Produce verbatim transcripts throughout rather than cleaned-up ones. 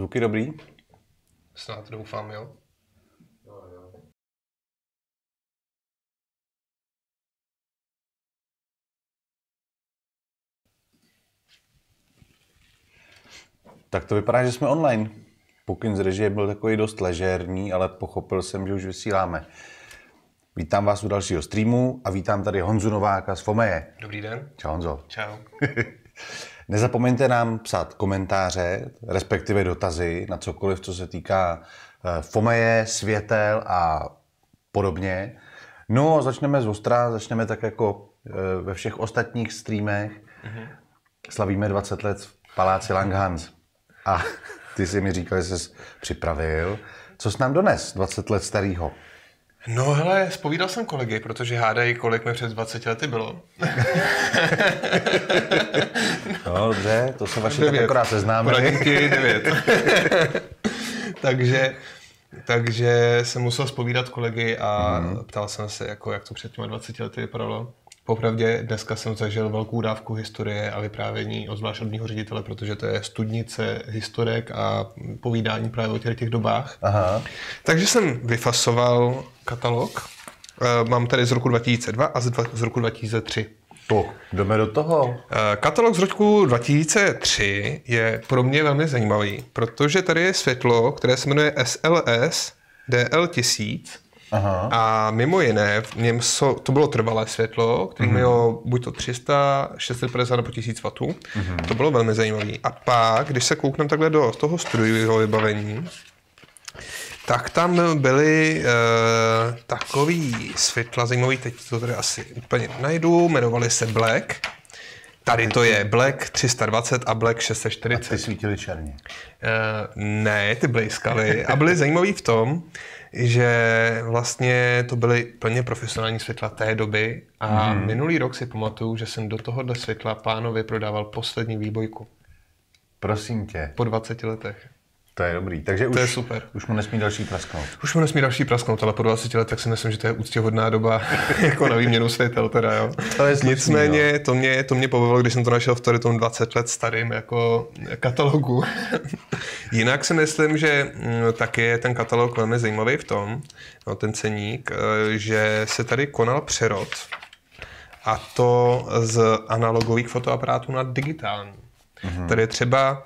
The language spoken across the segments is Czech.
Zvuky dobrý? Snad doufám, jo. Tak to vypadá, že jsme online. Pokyn z režie byl takový dost ležérní, ale pochopil jsem, že už vysíláme. Vítám vás u dalšího streamu a vítám tady Honzu Nováka z Fomeje. Dobrý den. Čau Honzo. Čau. Nezapomeňte nám psát komentáře, respektive dotazy na cokoliv, co se týká Fomeje, světel a podobně. No a začneme z ostra, začneme tak jako ve všech ostatních streamech. Mm-hmm. Slavíme dvacet let v paláci Langhans. A ty jsi mi říkal, že jsi připravil. Co jsi nám dones dvacet let starýho? No hele, zpovídal jsem kolegy, protože hádají, kolik mi před dvaceti lety bylo. No dobře, to se vaši tak akorát seznámili. Poradinky devět. takže, takže jsem musel zpovídat kolegy a mm. ptal jsem se, jako, jak to před těma dvaceti lety vypadalo. Popravdě dneska jsem zažil velkou dávku historie a vyprávění od zvlášť od mýho ředitele, protože to je studnice historek a povídání právě o těch, těch dobách. Aha. Takže jsem vyfasoval katalog. Mám tady z roku dva tisíce dva a z roku dva tisíce tři. To, jdeme do toho. Katalog z roku dva tisíce tři je pro mě velmi zajímavý, protože tady je světlo, které se jmenuje S L S D L tisíc. Aha. A mimo jiné, v něm so, to bylo trvalé světlo, které mm-hmm. mělo buď to tři sta, šest set padesát nebo tisíc wattů. Mm-hmm. To bylo velmi zajímavé. A pak, když se koukneme takhle do toho strojového vybavení, tak tam byly uh, takový světla zajímavý, teď to tady asi úplně najdu, jmenovali se Black. Tady to je Black tři sta dvacet a Black šest set čtyřicet. A ty svítily černě? Uh, ne, ty blejskaly a byly zajímavý v tom, že vlastně to byly plně profesionální světla té doby a hmm. minulý rok si pamatuju, že jsem do tohohle světla pánovi prodával poslední výbojku. Prosím tě. Po dvaceti letech. To je dobrý, takže to už, je super. Už mu nesmí další prasknout. Už mu nesmí další prasknout, ale po dvaceti letech si myslím, že to je úctěhodná doba jako na výměnu světel teda, jo. To je slušný, Nicméně jo. to mě, to mě pobavilo, když jsem to našel v tady tom dvacet let starým jako katalogu. Jinak si myslím, že taky je ten katalog velmi zajímavý v tom, no, ten ceník, že se tady konal přerod a to z analogových fotoaparátů na digitální. Mhm. Tady je třeba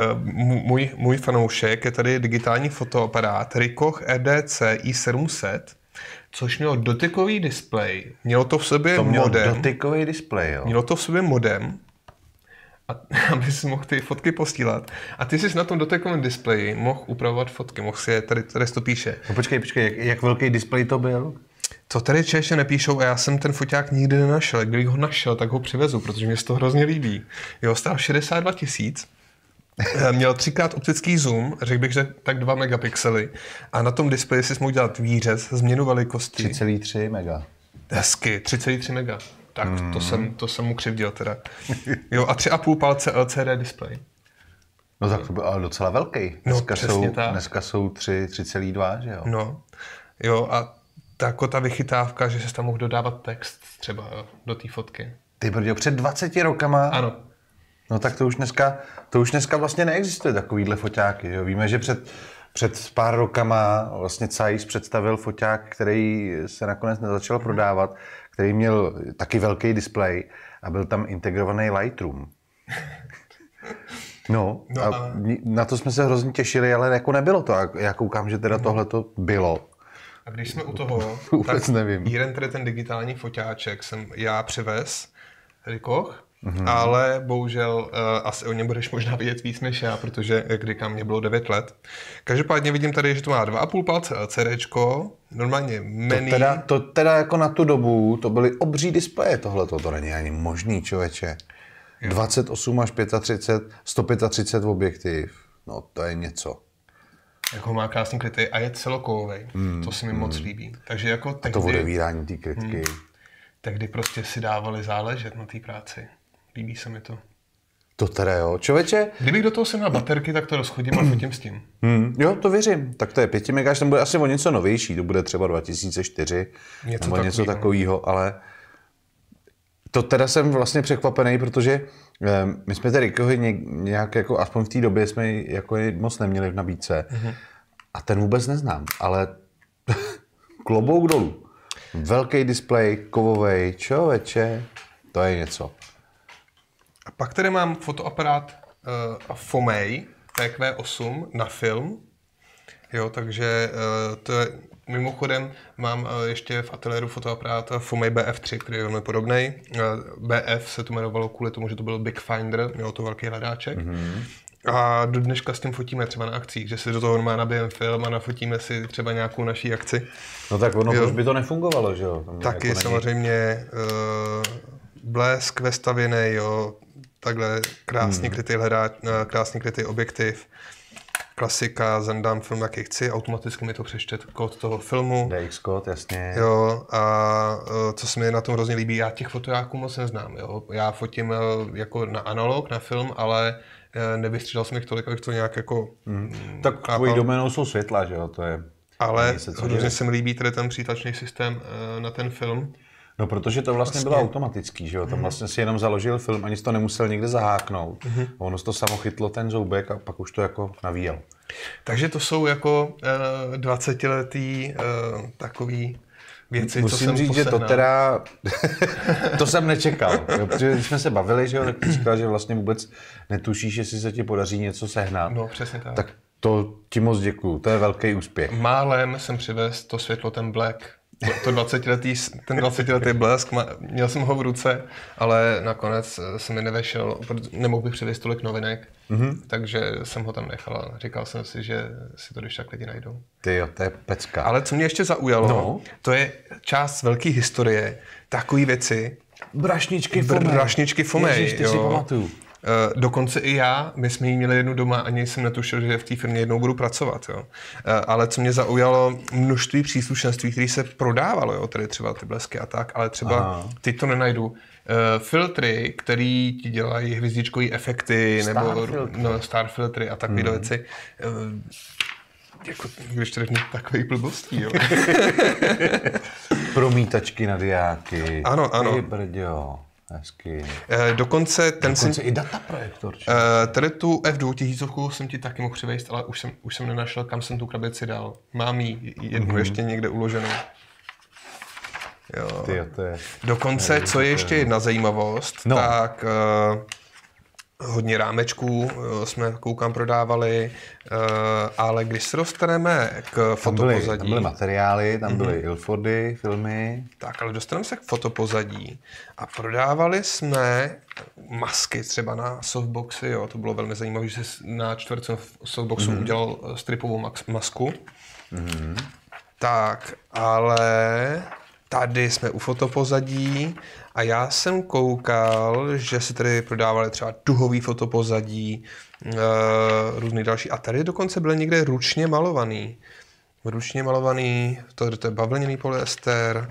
Můj, můj fanoušek je tady digitální fotoaparát Ricoh R D C I sedm set, což mělo dotykový displej. Mělo to v sobě to mělo modem. dotykový displej, jo. Mělo to v sobě modem, a, aby si mohl ty fotky posílat. A ty jsi na tom dotykovém displeji mohl upravovat fotky. Mohl si je, tady, tady to píše. No počkej, počkej, jak, jak velký displej to byl? To tady čeště nepíšou a já jsem ten foťák nikdy nenašel. Kdybych ho našel, tak ho přivezu, protože mě to hrozně líbí. Jo, stál šedesát dva tisíc. Měl třikrát optický zoom, řekl bych, že tak dva megapixely. A na tom displeji si mohl dělat výřez, změnu velikosti. tři celá tři mega. Hezky, tři celá tři mega. Tak mm. to, jsem, to jsem mu křivděl teda. Jo, a tři a půl palce L C D displej. No tak to byl ale docela velký. Dneska, no, jsou, tak. dneska jsou tři celá dva, že jo? No, jo a ta, jako ta vychytávka, že se tam mohl dodávat text třeba jo, do té fotky. Ty brďo, před dvaceti rokama? Ano. No tak to už dneska, to už dneska vlastně neexistuje takovýhle foťáky. Jo? Víme, že před, před pár rokama vlastně Zeiss představil foťák, který se nakonec nezačal prodávat, který měl taky velký displej a byl tam integrovaný Lightroom. No, no a a... na to jsme se hrozně těšili, ale jako nebylo to. A já koukám, že teda tohle to bylo. A když jsme u toho, tak nevím. jeden tady ten digitální foťáček jsem já přivez, Ricoh, mm-hmm. ale bohužel uh, asi o něm budeš možná vidět víc než já, protože jak říkám, mě bylo devět let. Každopádně vidím tady, že to má dva a půl palce LCDčko, normálně menu. To teda, to teda jako na tu dobu, to byly obří displeje tohleto, to není ani možný, člověče. Jo. dvacet osm až třicet pět, sto třicet pět objektiv, no to je něco. Jako má krásný krytej a je celokovový, mm, to se mi mm. moc líbí. Takže jako tehdy, a to odevírání té krytky. Mm, tehdy prostě si dávali záležet na té práci. Líbí se mi to. To teda jo, člověče. Kdybych do toho sem na baterky, tak to rozchodím a fotím s tím. Hmm, jo, to věřím. Tak to je pět megáč, ten bude asi o něco novější, to bude třeba dva tisíce čtyři něco nebo něco takového, ale To teda jsem vlastně překvapený, protože my jsme tady nějak jako, aspoň v té době jsme ji jako moc neměli v nabídce. Mm-hmm. A ten vůbec neznám, ale klobouk dolů. Velký displej, kovovej, člověče, to je něco. A pak tady mám fotoaparát uh, Fomei P Q osm na film. Jo, takže uh, to je, mimochodem mám uh, ještě v ateliéru fotoaparát Fomei B F tři, který je velmi podobný. Uh, B F se to jmenovalo kvůli tomu, že to byl Big Finder, mělo to velký hledáček. Mm-hmm. A do dneška s tím fotíme třeba na akcích, že si do toho normálně nabijeme film a nafotíme si třeba nějakou naší akci. No tak ono, proč by to nefungovalo, že jo? Tam taky jako samozřejmě uh, blesk vestavěný, jo, takhle krásně, hmm. krytý hledáč, krásně krytý objektiv. Klasika, zandám film, jaký chci, automaticky mi to přečte kód toho filmu. D X kód, jasně. Jo, a uh, co se mi na tom hrozně líbí, já těch fotojáků moc neznám, jo. Já fotím uh, jako na analog, na film, ale nevystřídal jsem jich tolik, abych to nějak jako... Hmm. Tak tvojí doménou jsou světla, že jo, to je... Ale hrozně se mi líbí tady ten přítlačný systém uh, na ten film. No, protože to vlastně, vlastně bylo automatický, že jo, tam vlastně si jenom založil film, ani si to nemusel někde zaháknout. Mm-hmm. Ono to samo chytlo ten zoubek a pak už to jako navíjel. Takže to jsou jako uh, dvacetiletý uh, takový... věci, musím co jsem říct, posehnal. Že to teda, to jsem nečekal, jo, protože když jsme se bavili, že jo, tak ty říkal, že vlastně vůbec netušíš, jestli se ti podaří něco sehnat. No, přesně tak. Tak to ti moc děkuju, to je velký úspěch. Málem jsem přivez to světlo, ten black, to, to dvacetiletý, ten dvacetiletý blesk, měl jsem ho v ruce, ale nakonec se mi nevešel, nemohl bych přivést tolik novinek, mm-hmm. takže jsem ho tam nechal a říkal jsem si, že si to když tak lidi najdou. Ty jo, to je pecka. Ale co mě ještě zaujalo, no. to je část velké historie, takové věci. Brašničky Fomei. Brašničky Fomei, Ježiš, ty si pamatuju. Uh, dokonce i já, my jsme ji měli jednu doma, ani jsem netušil, že v té firmě jednou budu pracovat. Jo. Uh, ale co mě zaujalo, množství příslušenství, které se prodávalo, jo, tady třeba ty blesky a tak, ale třeba Aha. teď to nenajdu. Uh, filtry, které ti dělají hvězdičkové efekty, Star nebo filtry. No, star filtry a takové hmm. věci. Uh, jako, když to řeknu takových blbostí, jo. Promítačky na diáky. Ano, ano. Ty brďo. Hezky. E, dokonce ten dokonce si, i dataprojektor. E, tady tu F dvě tisíc jsem ti taky mohl přivést, ale už jsem, už jsem nenašel, kam jsem tu krabici dal. Mám ji jednu mm-hmm. ještě někde uloženou. Jo. Tyjo, to je... Dokonce, nevím, co je ještě jedna zajímavost, no. tak uh, hodně rámečků uh, jsme koukám prodávali, uh, ale když se dostaneme k fotopozadí... Tam byly, tam byly materiály, tam mm-hmm. byly Ilfordy, filmy... Tak, ale dostaneme se k fotopozadí a prodávali jsme masky třeba na softboxy, jo, to bylo velmi zajímavé, že jsi na čtvrtce softboxu mm-hmm. udělal stripovou masku. Mm-hmm. Tak, ale... Tady jsme u fotopozadí a já jsem koukal, že se tady prodávali třeba duhový fotopozadí, e, různý další. A tady dokonce byly někde ručně malovaný. Ručně malovaný, to, to je bavlněný polyester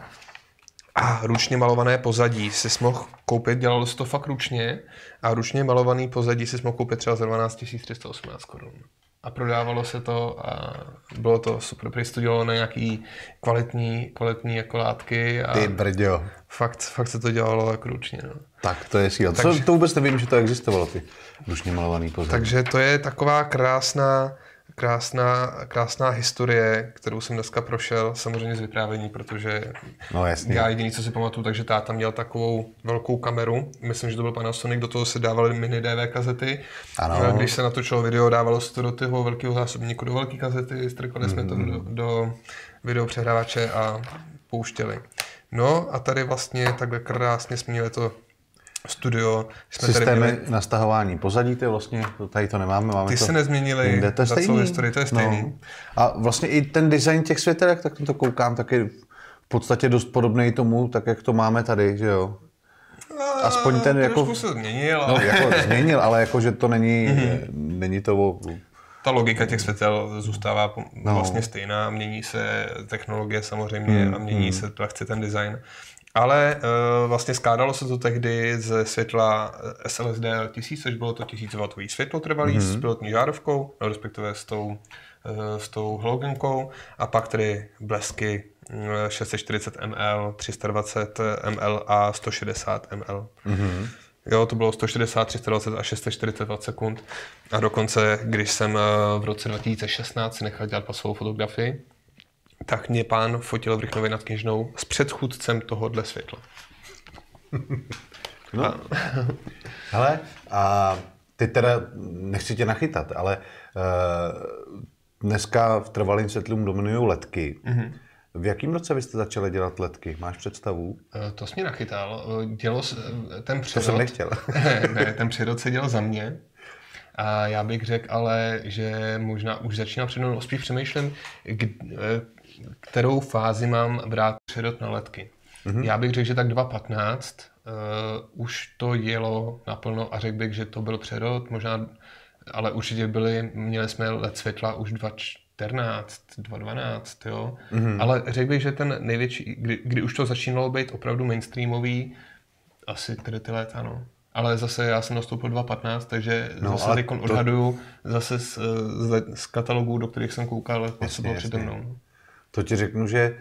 a ručně malované pozadí si mohl koupit, dělalo se to fakt ručně a ručně malovaný pozadí si mohl koupit třeba za dvanáct tisíc tři sta osmnáct korun. A prodávalo se to a bylo to super, protože to dělalo na nějaký kvalitní, kvalitní jako látky a Ty brďo. Fakt, fakt se to dělalo jako ručně. No. Tak to je síla. Takže, to vůbec nevím, že to existovalo, ty ručně malovaný pozadí. Takže to je taková krásná, krásná, krásná historie, kterou jsem dneska prošel, samozřejmě z vyprávění, protože no, jasně. já jediný, co si pamatuju, takže táta měl takovou velkou kameru, myslím, že to byl Panasonic, do toho se dávaly mini D V kazety. Ano. Když se natočilo video, dávalo se to do toho velkého zásobníku, do velké kazety, strkali mm-hmm. jsme to do, do videopřehrávače a pouštěli. No a tady vlastně takhle krásně jsme měli to studio. Jsme Systémy tady měli... na stahování pozadí, ty vlastně, tady to nemáme. Máme Ty to se nezměnily za celou historii, to je stejný. No. A vlastně i ten design těch světelek, tak to koukám, tak je v podstatě dost podobný tomu, tak jak to máme tady, že jo? Aspoň ten jako... Trošku se změnil. Ale... No, jako změnil, ale jako, že to není, mm-hmm. není to... Ta logika těch světel zůstává no. vlastně stejná, mění se technologie samozřejmě mm, a mění mm. se lehce ten design. Ale uh, vlastně skládalo se to tehdy ze světla S L S D tisíc, což bylo to tisícováttový světlo trvalý mm-hmm. s pilotní žárovkou, no, respektive s tou s tou halogenkou a pak tady blesky šest set čtyřicet mililitrů, tři sta dvacet mililitrů a sto šedesát mililitrů. Mm-hmm. Jo, to bylo sto šedesát, tři sta dvacet a šest set čtyřicet sekund. A dokonce, když jsem v roce dva tisíce šestnáct si nechal dělat pasovou fotografii, tak mě pán fotil v Rychnově nad Kněžnou s předchůdcem tohohle světla. No. A... Hele, a ty teda, nechci tě nachytat, ale uh, dneska v trvalým světlům dominují ledky. Mm-hmm. V jakém roce vy jste začali dělat ledky? Máš představu? To jsi mě nachytal. Dělo ten přírod... To jsem nechtěl. ne, ten přírod se dělal za mě. A já bych řekl ale, že možná už začínám před mnou, spíš přemýšlím, kterou fázi mám brát přírod na ledky. Mm-hmm. Já bych řekl, že tak dva tisíce patnáct uh, už to jelo naplno a řekl bych, že to byl přerod, možná, ale určitě byli, měli jsme led světla už dva tisíce čtrnáct, dva tisíce dvanáct, jo. Mm-hmm. Ale řekl bych, že ten největší, kdy, kdy už to začínalo být opravdu mainstreamový, asi tedy ty léta, no. Ale zase já jsem nastoupil dva tisíce patnáct, takže no, zase teď to... odhaduju zase z, z, z katalogů, do kterých jsem koukal, co bylo přede mnou. To ti řeknu, že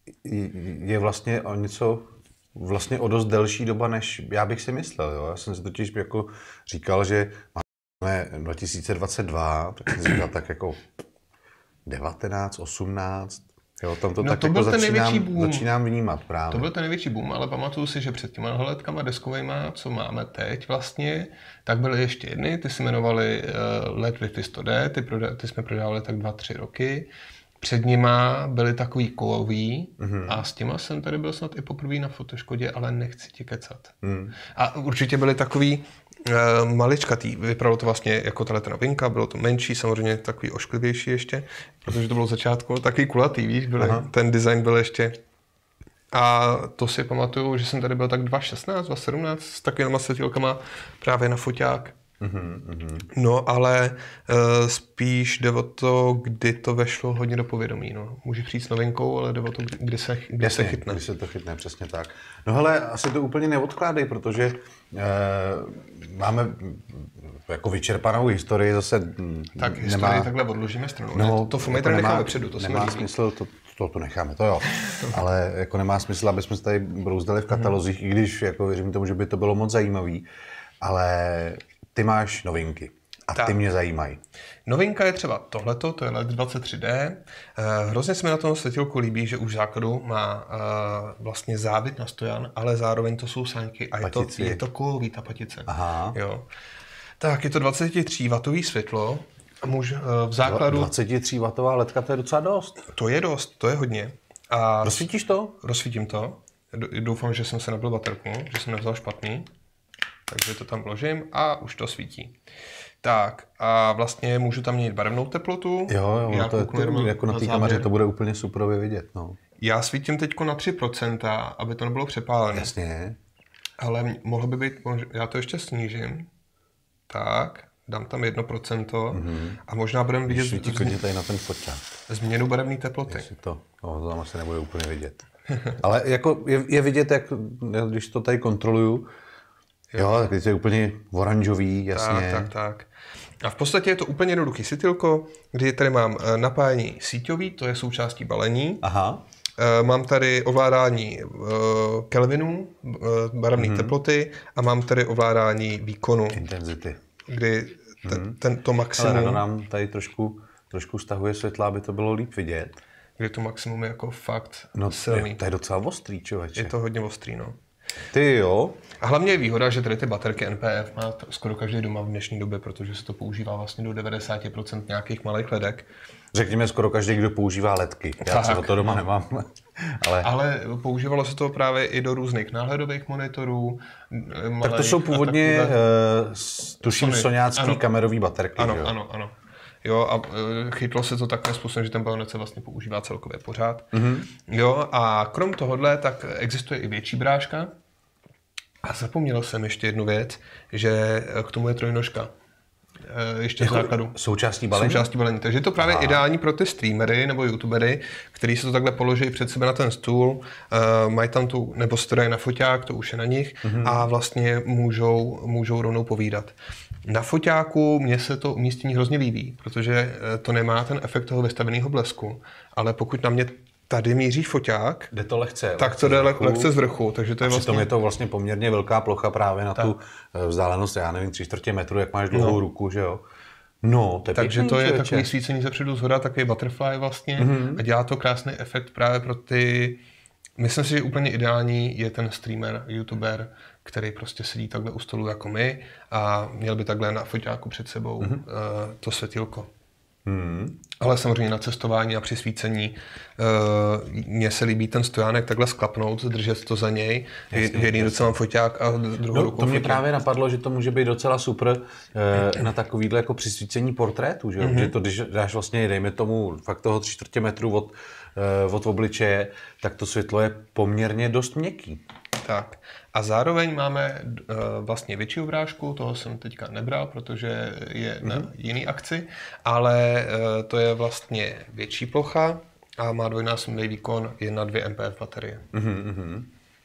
je vlastně o něco, vlastně o dost delší doba, než já bych si myslel. Jo? Já jsem si totiž jako říkal, že máme dva tisíce dvacet dva, tak jsem říkal tak jako devatenáct, osmnáct, jo, tam to no, tak to jako začínám, začínám vnímat právě. To byl ten největší boom, ale pamatuju si, že před těma hledkama deskovejma, co máme teď vlastně, tak byly ještě jedny, ty se jmenovaly uh, L E D Wi-Fi sto D, ty, proda- ty jsme prodávali tak dva, tři roky. Před nima byly takový kovový mm-hmm. a s těma jsem tady byl snad i poprvé na fotoškodě, ale nechci ti kecat. Mm. A určitě byly takový uh, maličkatý, vypadalo to vlastně jako tato novinka, bylo to menší, samozřejmě takový ošklivější ještě, protože to bylo v začátku takový kulatý, víš, byly, ten design byl ještě. A to si pamatuju, že jsem tady byl tak dva tisíce šestnáct, dva tisíce sedmnáct s takovýma světilkama právě na foťák. Uhum, uhum. No, ale uh, spíš jde o to, kdy to vešlo hodně do povědomí. No. Může přijít s novinkou, ale jde o to, kdy se, kdy Jasně, se chytne. Kdy se to chytne, přesně tak. No hele, asi to úplně neodkládej, protože uh, máme jako vyčerpanou historii zase. Tak nemá... historii takhle odložíme stranou. No, to Fumej tady necháme vepředu, to nemá smysl, to, to, to necháme, to jo. Ale jako nemá smysl, aby jsme se tady brouzdali v katalozích, hmm. i když jako věřím tomu, že by to bylo moc zajímavý, ale ty máš novinky a tak. Ty mě zajímají. Novinka je třeba tohleto, to je L E D dvacet tři D. Uh, hrozně se mi na tom světilku líbí, že už v základu má uh, vlastně závit na stojan, ale zároveň to jsou sáňky a je to, je to kovový ta patice. Aha. Jo. Tak je to dvacet tři wattové světlo. Muž, uh, v základu... dvacet tři wattové ledka, to je docela dost. To je dost, to je hodně. A rozsvítíš to? Rozsvítím to. Doufám, že jsem se nabil baterku, že jsem nevzal špatný. Takže to tam vložím a už to svítí. Tak a vlastně můžu tam měnit barevnou teplotu. Jo, jo, to je to, jako na té kameře to bude úplně superově vidět. No. Já svítím teď na tři procenta, aby to nebylo přepálené. Jasně. Ale mohlo by být, já to ještě snížím. Tak, dám tam jedno procento mm-hmm. a možná budeme vidět svítí klidně tady na ten foťák. Změnu barevné teploty. Jestli to, no, to tam asi nebude úplně vidět. Ale jako je, je vidět, jak, když to tady kontroluju, jo, tak to je úplně oranžový, jasně. Tak, tak, tak. A v podstatě je to úplně jednoduchý světilko, kdy tady mám napájení síťový, to je součástí balení. Aha. Mám tady ovládání kelvinů, barevné mm-hmm. teploty a mám tady ovládání výkonu. Intenzity. Kdy te, mm-hmm. tento maximum... Ale to nám tady trošku, trošku stahuje světla, aby to bylo líp vidět. Kdy to maximum je jako fakt no, silný. To je docela ostrý, člověče. Je to hodně ostrý, no. Ty jo. A hlavně je výhoda, že tady ty baterky N P F má skoro každý doma v dnešní době, protože se to používá vlastně do devadesát procent nějakých malých ledek. Řekněme skoro každý, kdo používá ledky. Já tak, třeba to doma no. nemám. Ale... ale používalo se to právě i do různých náhledových monitorů. Tak to jsou původně, uh, tuším, soňácký kamerový baterky. Ano, jo? ano, ano. Jo, a uh, chytlo se to takhle způsobem, že ten balonet se vlastně používá celkově pořád. Mm-hmm. Jo, a krom tohohle, tak existuje i větší bráška. A zapomněl jsem ještě jednu věc, že k tomu je trojnožka. Ještě jako v základu. Součástí balení? Součástí balení. Takže je to právě Aha. ideální pro ty streamery nebo youtubery, kteří se to takhle položí před sebe na ten stůl, uh, mají tam tu, nebo stroje na foťák, to už je na nich, mm-hmm. a vlastně můžou, můžou rovnou povídat. Na foťáku mně se to umístění hrozně líbí, protože to nemá ten efekt toho vystaveného blesku, ale pokud na mě tady míří foťák, jde to lehce, tak to jde lehce z vrchu. Takže to je vlastně... Přitom je to vlastně poměrně velká plocha právě na tak. tu vzdálenost, já nevím, tři čtvrtě metru, jak máš dlouhou no. ruku, že jo? No, to je takže pěkný, to je člověče. Takový svícení zepředu zhoda, takový butterfly vlastně mm-hmm. a dělá to krásný efekt právě pro ty, myslím si, že úplně ideální je ten streamer, youtuber, který prostě sedí takhle u stolu jako my a měl by takhle na foťáku před sebou mm-hmm. uh, to světýlko. Hmm. Ale samozřejmě na cestování a při svícení uh, mně se líbí ten stojánek takhle sklapnout, držet to za něj. Jasně, v jedný ruce mám foťák a druhou no, rukou to mě foťák. právě napadlo, že to může být docela super uh, na takovýhle jako při svícení portrétu, že, mm-hmm. že to, když dáš vlastně, dejme tomu fakt toho tři čtvrtě metru od, uh, od obličeje, tak to světlo je poměrně dost měkký. Tak. A zároveň máme uh, vlastně větší obrážku, toho jsem teďka nebral, protože je na mm-hmm. jiný akci, ale uh, to je vlastně větší plocha a má dvojnásobný výkon, je na dvě amperovky baterie. Mm-hmm.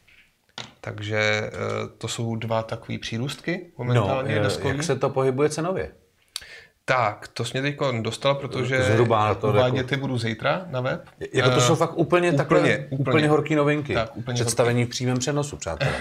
Takže uh, to jsou dva takové přírůstky momentálně no, deskový. Jak se to pohybuje cenově? Tak, to jsi mě teď dostal, protože zhruba to uvádět ty budu zítra na web. Jako to jsou fakt úplně, úplně takhle úplně, úplně horký novinky. Tak, úplně Představení horký. V přímém přenosu, přátelé.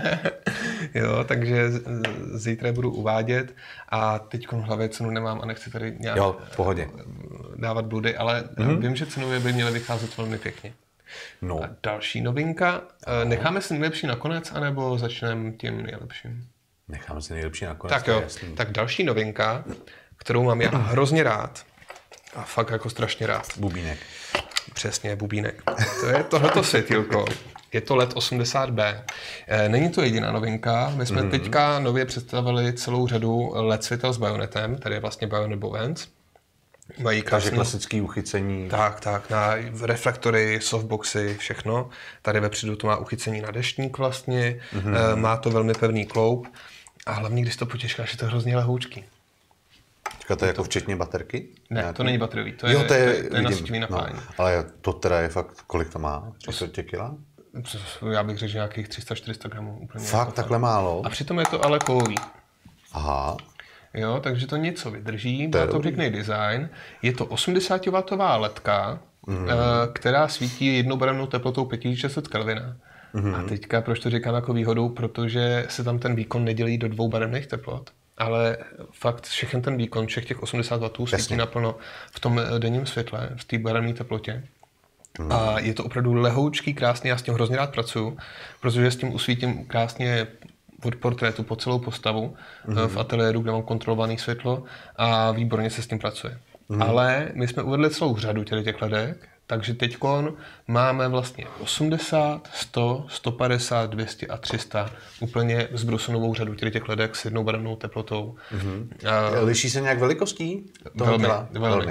Jo, takže zítra budu uvádět a teď v hlavě cenu nemám a nechci tady nějak jo, v pohodě. dávat bludy, ale mm-hmm. vím, že cenově by měly vycházet velmi pěkně. No. A další novinka. Necháme si nejlepší nakonec, anebo začneme tím nejlepším? Necháme si nejlepší nakonec. Tak jo, tak další novinka, kterou mám já hrozně rád. A fakt jako strašně rád. Bubínek. Přesně, bubínek. To je tohleto světýlko. Je to L E D osmdesát B. Není to jediná novinka. My jsme mm-hmm. teďka nově představili celou řadu L E D světel s bajonetem, tady je vlastně Bayonet Bowens. Mají krásný... klasický uchycení. Tak, tak, na reflektory, softboxy, všechno. Tady vepředu to má uchycení na deštník vlastně. Mm-hmm. Má to velmi pevný kloup. A hlavně, když to potěškáš, je to hrozně lehoučký. To je jako včetně baterky? Ne, nějaký? To není bateriový, to je, jo, to je, to je, to je na síťový napájení. No, ale to teda je fakt, kolik to má? tři čtvrtě kila? Já bych řekl, že nějakých tři sta čtyři sta gramů. Úplně fakt, jako takhle málo? A přitom je to ale kovový. Aha. Jo, takže to něco vydrží, má to pěkný design. Je to osmdesátwatová ledka, mm. která svítí jednobarevnou teplotou pět tisíc šest set Kelvina. Mm. A teďka, proč to říkám jako výhodu? Protože se tam ten výkon nedělí do dvou barevných teplot. Ale fakt všechen ten výkon, všech těch osmdesát wattů svítí naplno v tom denním světle, v té barevné teplotě. Hmm. A je to opravdu lehoučký, krásný, já s tím hrozně rád pracuju, protože s tím usvítím krásně od portrétu po celou postavu hmm. v ateliéru, kde mám kontrolované světlo a výborně se s tím pracuje. Hmm. Ale my jsme uvedli celou řadu těch ledek, takže teďkon máme vlastně osmdesát, sto, sto padesát, dvě stě a tři sta úplně zbrusunovou řadu těch ledek s jednou barevnou teplotou. Mm-hmm. Uh, Liší se nějak velikostí? Velmi, velmi. velmi. Uh,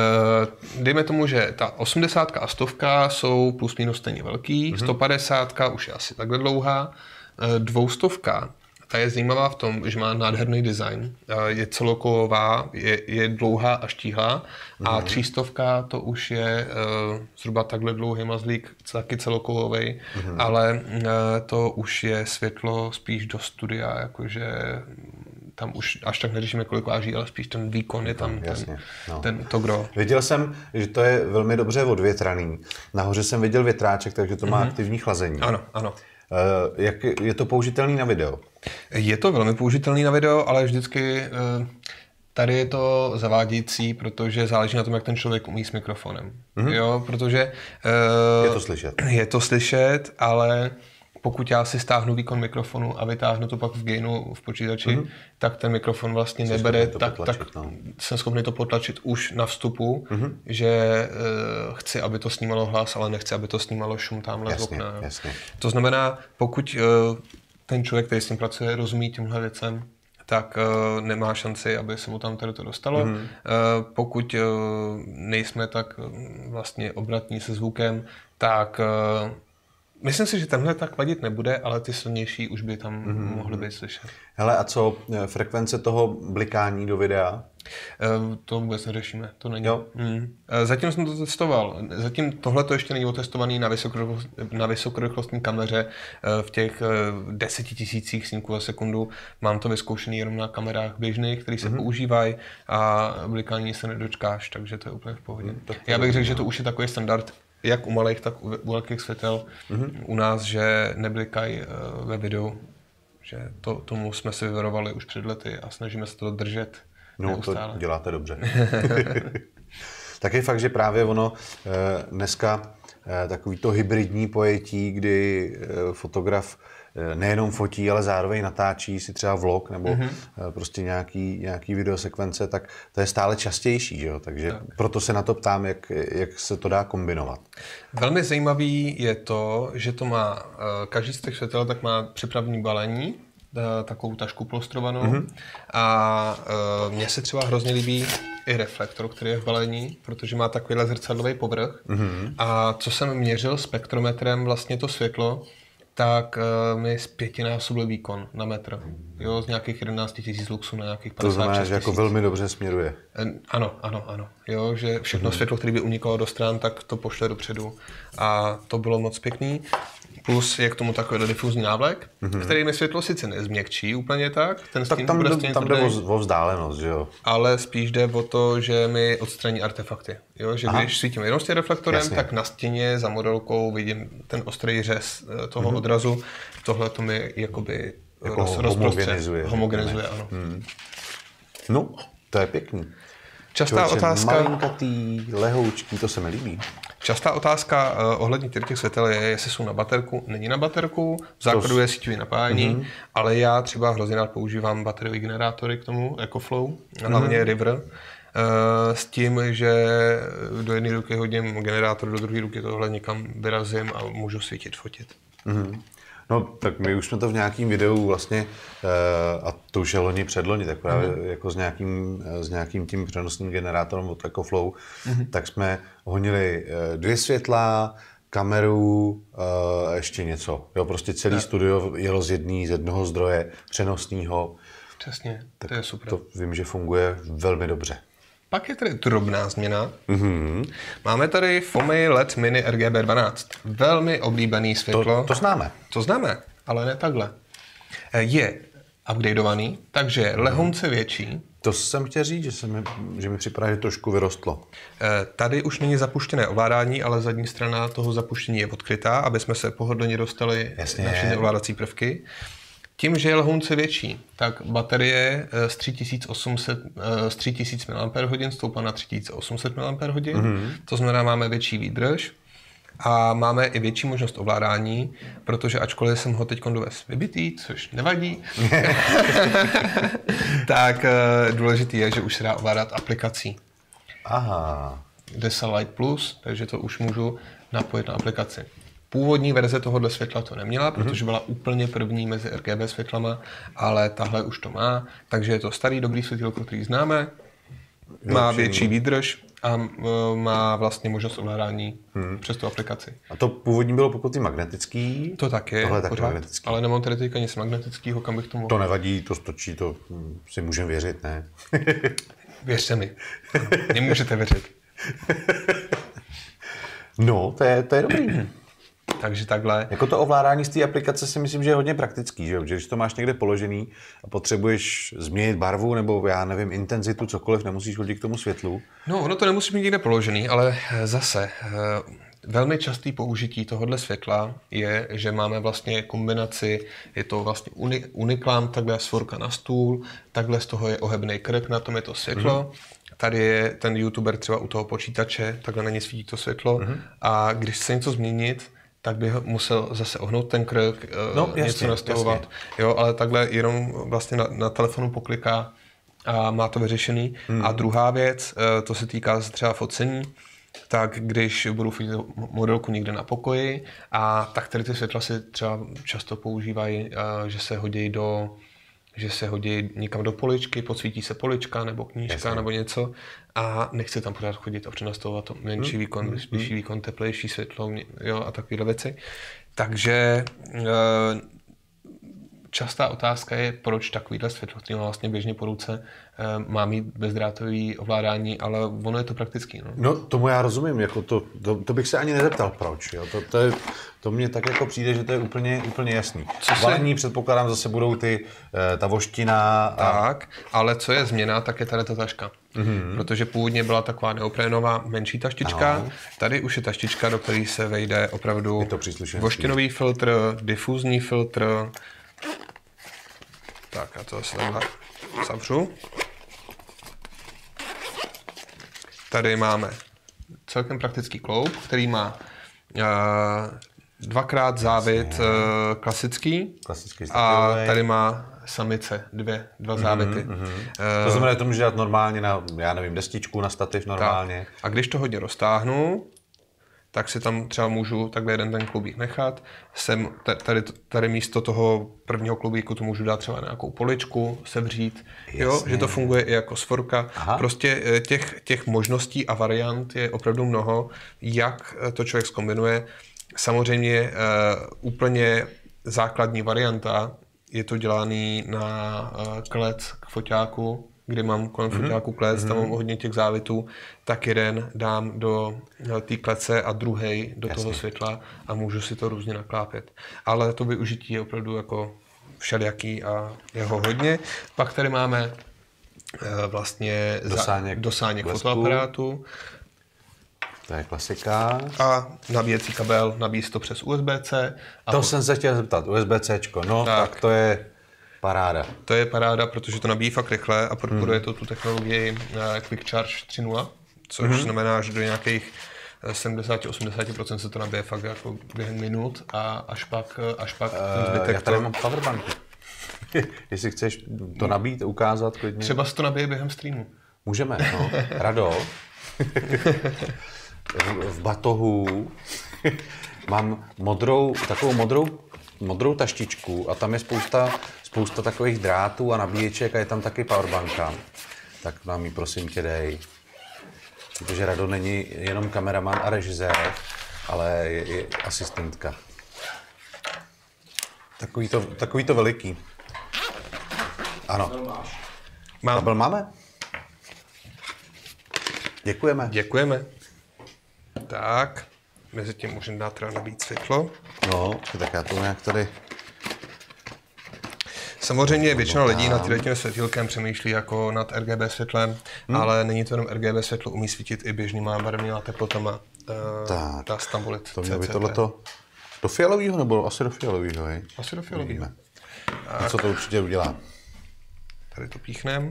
dejme tomu, že ta osmdesátka a stovka jsou plus minus stejně velký, mm-hmm. sto padesátka už je asi takhle dlouhá, uh, dvoustovka ta je zajímavá v tom, že má nádherný design, je celokovová, je, je dlouhá a štíhlá mm. a třístovka to už je uh, zhruba takhle dlouhý mazlík, taky celokovový, mm. ale uh, to už je světlo spíš do studia, jakože tam už až tak neřešíme, kolik váží, ale spíš ten výkon je tam, Jasně, ten, no. ten, to gro. Viděl jsem, že to je velmi dobře odvětraný. Nahoře jsem viděl větráček, takže to má mm-hmm. aktivní chlazení. Ano, ano. Uh, jak je to použitelný na video? Je to velmi použitelný na video, ale vždycky uh, tady je to zavádějící, protože záleží na tom, jak ten člověk umí s mikrofonem. Mm-hmm. Jo, protože uh, je to slyšet. Je to slyšet, ale pokud já si stáhnu výkon mikrofonu a vytáhnu to pak v gainu v počítači, mm-hmm. tak ten mikrofon vlastně Jsi nebere, tak, tak no. jsem schopný to potlačit už na vstupu, mm-hmm. že uh, chci, aby to snímalo hlas, ale nechci, aby to snímalo šum tamhle z okna. Jasně. To znamená, pokud uh, ten člověk, který s tím pracuje, rozumí těmhle věcem, tak uh, nemá šanci, aby se mu tam tady to dostalo. Mm-hmm. Uh, pokud uh, nejsme tak uh, vlastně obratní se zvukem, tak uh, myslím si, že tenhle tak vadit nebude, ale ty silnější už by tam mm-hmm. mohly být slyšet. Hele, a co frekvence toho blikání do videa? To vůbec neřešíme, to není. Hmm. Zatím jsem to testoval. Zatím tohle to ještě není otestovaný na, vysokorychlost, na vysokorychlostní kameře v těch desetitisících snímků za sekundu. Mám to vyzkoušený jenom na kamerách běžných, které se mm-hmm. používají a blikání se nedočkáš, takže to je úplně v pohodě. Mm, Já bych řekl, že to už je takový standard, jak u malých, tak u velkých světel. Mm-hmm. U nás, že neblikají ve videu, že to, tomu jsme se vyvarovali už před lety a snažíme se to držet. No, neustále. To děláte dobře. Tak je fakt, že právě ono dneska takový to hybridní pojetí, kdy fotograf nejenom fotí, ale zároveň natáčí si třeba vlog nebo mm-hmm. prostě nějaký, nějaký videosekvence, tak to je stále častější, že jo? Takže tak. Proto se na to ptám, jak, jak se to dá kombinovat. Velmi zajímavý je to, že to má, každý z těch světel tak má připravený balení, takovou tašku plostrovanou mm-hmm. a uh, mně se třeba hrozně líbí i reflektor, který je v balení, protože má takovýhle zrcadlový povrch mm-hmm. a co jsem měřil spektrometrem vlastně to světlo, tak uh, mi zpětinásobil výkon na metr. Jo, z nějakých jedenáct tisíc luxů na nějakých padesát šest tisíc. To znamená, že jako velmi dobře směruje. Ano, ano, ano. Jo, že všechno mm-hmm. světlo, které by unikalo do stran, tak to pošle dopředu. A to bylo moc pěkný. Plus je k tomu takový difuzní návlek, mm-hmm. který mi světlo sice nezměkčí úplně tak. Ten tak tam, do, tam jde o, o vzdálenost, že jo? Ale spíš jde o to, že mi odstraní artefakty. Jo, že Aha. když svítím jenom s tím reflektorem, Jasně. tak na stěně za modelkou vidím ten ostrý řez toho mm-hmm. odrazu. Tohle to mi jakoby jako roz, homogenizuje. Homogenizuje, ano. Hmm. No, to je pěkný. Častá Člověče, otázka... malinkatý, lehoučký, to se mi líbí. Častá otázka uh, ohledně těch světel je, jestli jsou na baterku. Není na baterku, v základu je síťový napájení, mm-hmm. ale já třeba hrozně rád používám bateriové generátory k tomu, EcoFlow, hlavně mm-hmm. River. Uh, s tím, že do jedné ruky hodím generátor, do druhé ruky tohle někam vyrazím a můžu svítit, fotit. Mm-hmm. No, tak my už jsme to v nějakém videu vlastně, uh, a to už je loni předloni, tak právě mm-hmm. jako s nějakým, s nějakým tím přenosným generátorem od EcoFlow, mm-hmm. tak jsme honili uh, dvě světla, kameru, uh, ještě něco. Jo, prostě celý tak. studio jelo z, jedný, z jednoho zdroje přenosného. Přesně, tak to je super. To vím, že funguje velmi dobře. Pak je tady drobná změna. Mm-hmm. Máme tady Fomy L E D Mini R G B dvanáct. Velmi oblíbený světlo. To, to známe. To známe, ale ne takhle. Je upgradeovaný, takže je lehonce větší. To jsem chtěl říct, že, se mi, že mi připadá, že trošku vyrostlo. Tady už není zapuštěné ovládání, ale zadní strana toho zapuštění je odkrytá, aby jsme se pohodlně dostali Jasně. na všechny ovládací prvky. Tím, že je lehonce větší, tak baterie z tři tisíce osm set, z tři tisíce miliampérhodin stoupá na tři tisíce osm set miliampérhodin. Mm-hmm. To znamená, máme větší výdrž a máme i větší možnost ovládání, protože ačkoliv jsem ho teď dovez vybitý, což nevadí, tak důležitý je, že už se dá ovládat aplikací. Aha. Desalite Plus, takže to už můžu napojit na aplikaci. Původní verze tohohle světla to neměla, protože byla úplně první mezi R G B světlama, ale tahle už to má, takže je to starý dobrý světýlko, který známe, má větší výdrž a má vlastně možnost ovládání hmm. přes tu aplikaci. A to původní bylo pokud magnetický? To tak je, Tohle je pořád, magnetický. Ale nemám tady teďka nic magnetického, kam bych to mohl. To nevadí, to stočí, to si můžeme věřit, ne? Věřte mi, nemůžete věřit. No, to je, to je dobrý. Takže takhle. Jako to ovládání z té aplikace si myslím, že je hodně praktický, že jo? Že když to máš někde položený a potřebuješ změnit barvu nebo já nevím, intenzitu, cokoliv, nemusíš hodit k tomu světlu. No, ono to nemusí mít někde položený, ale zase velmi častý použití tohohle světla je, že máme vlastně kombinaci, je to vlastně uni, uniklám, takhle svorka na stůl, takhle z toho je ohebný krk, na tom je to světlo. Mm-hmm. Tady je ten youtuber třeba u toho počítače, takhle na ně svítí to světlo mm-hmm. a když chce něco změnit, tak bych musel zase ohnout ten krk, no, něco jasně, nastavovat. Jasně. Jo, ale takhle jenom vlastně na, na telefonu pokliká a má to vyřešený. Hmm. A druhá věc, to se týká třeba focení, tak když budu fotit modelku někde na pokoji, a tak tady ty světla se třeba často používají, že se hodí do že se hodí někam do poličky, podsvítí se polička nebo knížka Jasně. nebo něco a nechci tam pořád chodit a přenastavovat to menší hmm. výkon, hmm. vyšší výkon, teplejší světlo, jo, a takovéhle věci. Takže častá otázka je, proč takovýhle světlo, který má vlastně běžně po ruce, má mít bezdrátový ovládání, ale ono je to praktický. No, no tomu já rozumím, jako to, to, to bych se ani nezeptal, proč. Jo? To, to, je, to mně tak jako přijde, že to je úplně, úplně jasný. Valení se... předpokládám zase budou ty, ta voština. A... Tak, ale co je změna, tak je tady ta taška. Mm-hmm. Protože původně byla taková neoprénová menší taštička, ano. Tady už je taštička, do které se vejde opravdu voštinový filtr, difuzní filtr. Tak, já to zase takhle zavřu. Tady máme celkem praktický kloub, který má uh, dvakrát závit uh, klasický, klasický a tady má samice, dvě, dva závity. Mm-hmm, mm-hmm. To znamená, že to může dát normálně na, já nevím, destičku, na stativ normálně. Tak. A když to hodně roztáhnu, tak si tam třeba můžu takhle jeden ten kloubík nechat. Sem, tady, tady místo toho prvního kloubíku to můžu dát třeba nějakou poličku, sevřít, jo, že to funguje i jako svorka. Aha. Prostě těch, těch možností a variant je opravdu mnoho, jak to člověk zkombinuje. Samozřejmě uh, úplně základní varianta je to dělaný na uh, klec k foťáku, kdy mám kolem mm-hmm. foťáku klec, mm-hmm. tam mám hodně těch závitů, tak jeden dám do té klece a druhej do Jasně. toho světla a můžu si to různě naklápět. Ale to využití je opravdu jako všelijaký a je ho hodně. Pak tady máme uh, vlastně dosáněk, dosáněk fotoaparátu. To je klasika. A nabíjecí kabel, nabíjí to přes U S B C. A to po... jsem se chtěl zeptat, U S B C čko, no tak. tak to je paráda. To je paráda, protože to nabíjí fakt rychle a podporuje hmm. to tu technologii Quick Charge tři tečka nula, což hmm. znamená, že do nějakých sedmdesát až osmdesát procent se to nabije fakt jako během minut a až pak, až pak ten zbytek. Uh, já tady to... mám powerbanku. Jestli chceš to nabít, ukázat klidně. Třeba se to nabije během streamu. Můžeme, no. Rado. V batohu mám modrou, takovou modrou, modrou taštičku a tam je spousta, spousta takových drátů a nabíječek a je tam taky powerbanka. Tak nám ji prosím tě dej. Protože Rado není jenom kameraman a režisér, ale je, je asistentka. Takový to, takový to veliký. Ano. Mám. Kabel máme? Děkujeme. Děkujeme. Tak, mezi tím můžeme dát teda nabít světlo. No, tak já to nějak tady... Samozřejmě většina lidí nad tím světýlkem přemýšlí jako nad R G B světlem, hmm. ale není to jenom R G B světlo, umí svítit i běžnýma barevnýma teplotama. Uh, ta Stambulit to mělo by tohleto do fialového, nebo asi do fialového, hej? Asi do fialového. A co to určitě udělá? Tady to píchnem.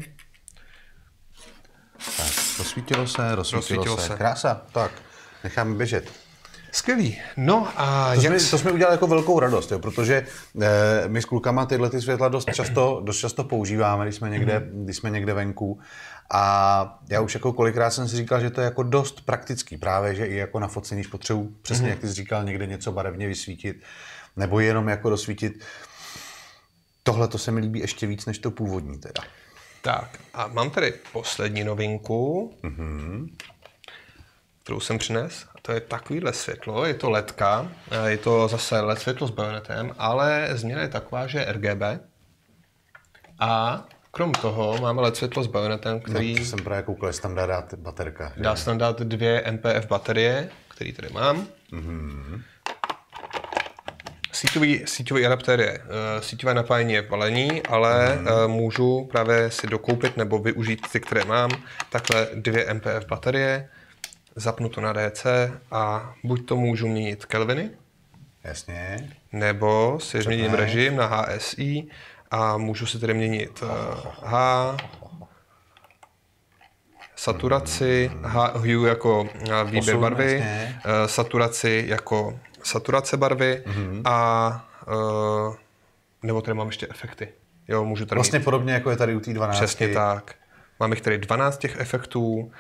Tak, rozsvítilo se, rozsvítilo, rozsvítilo se. se. Krása, tak, necháme běžet. Skvělý. No a to, jak... jsme, to jsme udělali jako velkou radost, jo, protože eh, my s klukama tyhle ty světla dost často, dost často používáme, když jsme, někde, mm. když jsme někde venku. A já už jako kolikrát jsem si říkal, že to je jako dost praktický, právě, že i jako na focení, když potřebuji, přesně mm. jak ty jsi říkal, někde něco barevně vysvítit, nebo jenom jako rozsvítit. Tohle to se mi líbí ještě víc, než to původní teda. Tak a mám tady poslední novinku, mm-hmm. kterou jsem přines. A to je takovýhle světlo, je to ledka, je to zase L E D světlo s bajonetem, ale změna je taková, že je R G B. A krom toho máme L E D světlo s bajonetem, který... No, jsem právě koukal, jestli tam dá dát baterka. Dá se tam dát dvě M P F baterie, který tady mám. Mm-hmm. Síťový, síťový adaptér je, uh, síťové napájení je palení, ale mm. uh, můžu právě si dokoupit nebo využít ty, které mám, takhle dvě M P F baterie, zapnu to na D C a buď to můžu měnit kelviny, jasně, nebo si změním režim na H S I a můžu si tedy měnit uh, H, saturaci, H, hue jako uh, výběr Posun, barvy, uh, saturaci jako saturace barvy mm-hmm. a uh, nebo tady mám ještě efekty. Jo, můžu tady vlastně mít... podobně jako je tady u té dvanáctky. Přesně tak. Mám jich tady dvanáct těch efektů.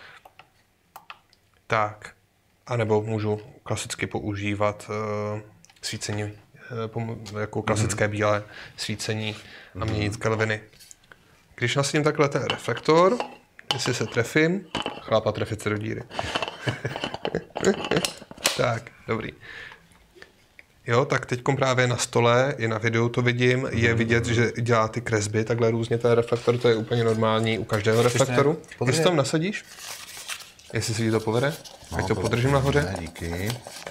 Tak. A nebo můžu klasicky používat uh, svícení, uh, jako klasické mm-hmm. bílé svícení a měnit kelviny. Když nasím takhle ten reflektor, jestli se trefím, chlápa trefit se do díry. Tak, dobrý. Jo, tak teď právě na stole, i na videu to vidím, je vidět, že dělá ty kresby, takhle různě ten reflektor, to je úplně normální u každého reflektoru. Jestli tam nasadíš? Jestli si ti to povede? No, ať to podržím nahoře. Ne, díky.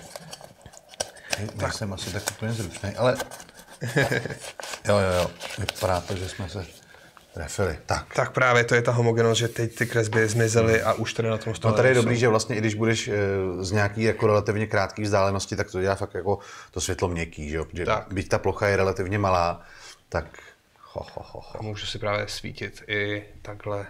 Já jsem asi tak úplně zručný, ale... jo, jo, jo, vypadá to, že jsme se trefili. Tak. Tak právě to je ta homogenost, že teď ty kresby zmizely a už tady na tom stole. No tady je dobrý, že vlastně i když budeš e, z nějaký jako relativně krátký vzdálenosti, tak to dělá fakt jako to světlo měkký, že jo? Protože byť ta plocha je relativně malá, tak ho, ho, ho, ho. A můžu si právě svítit i takhle.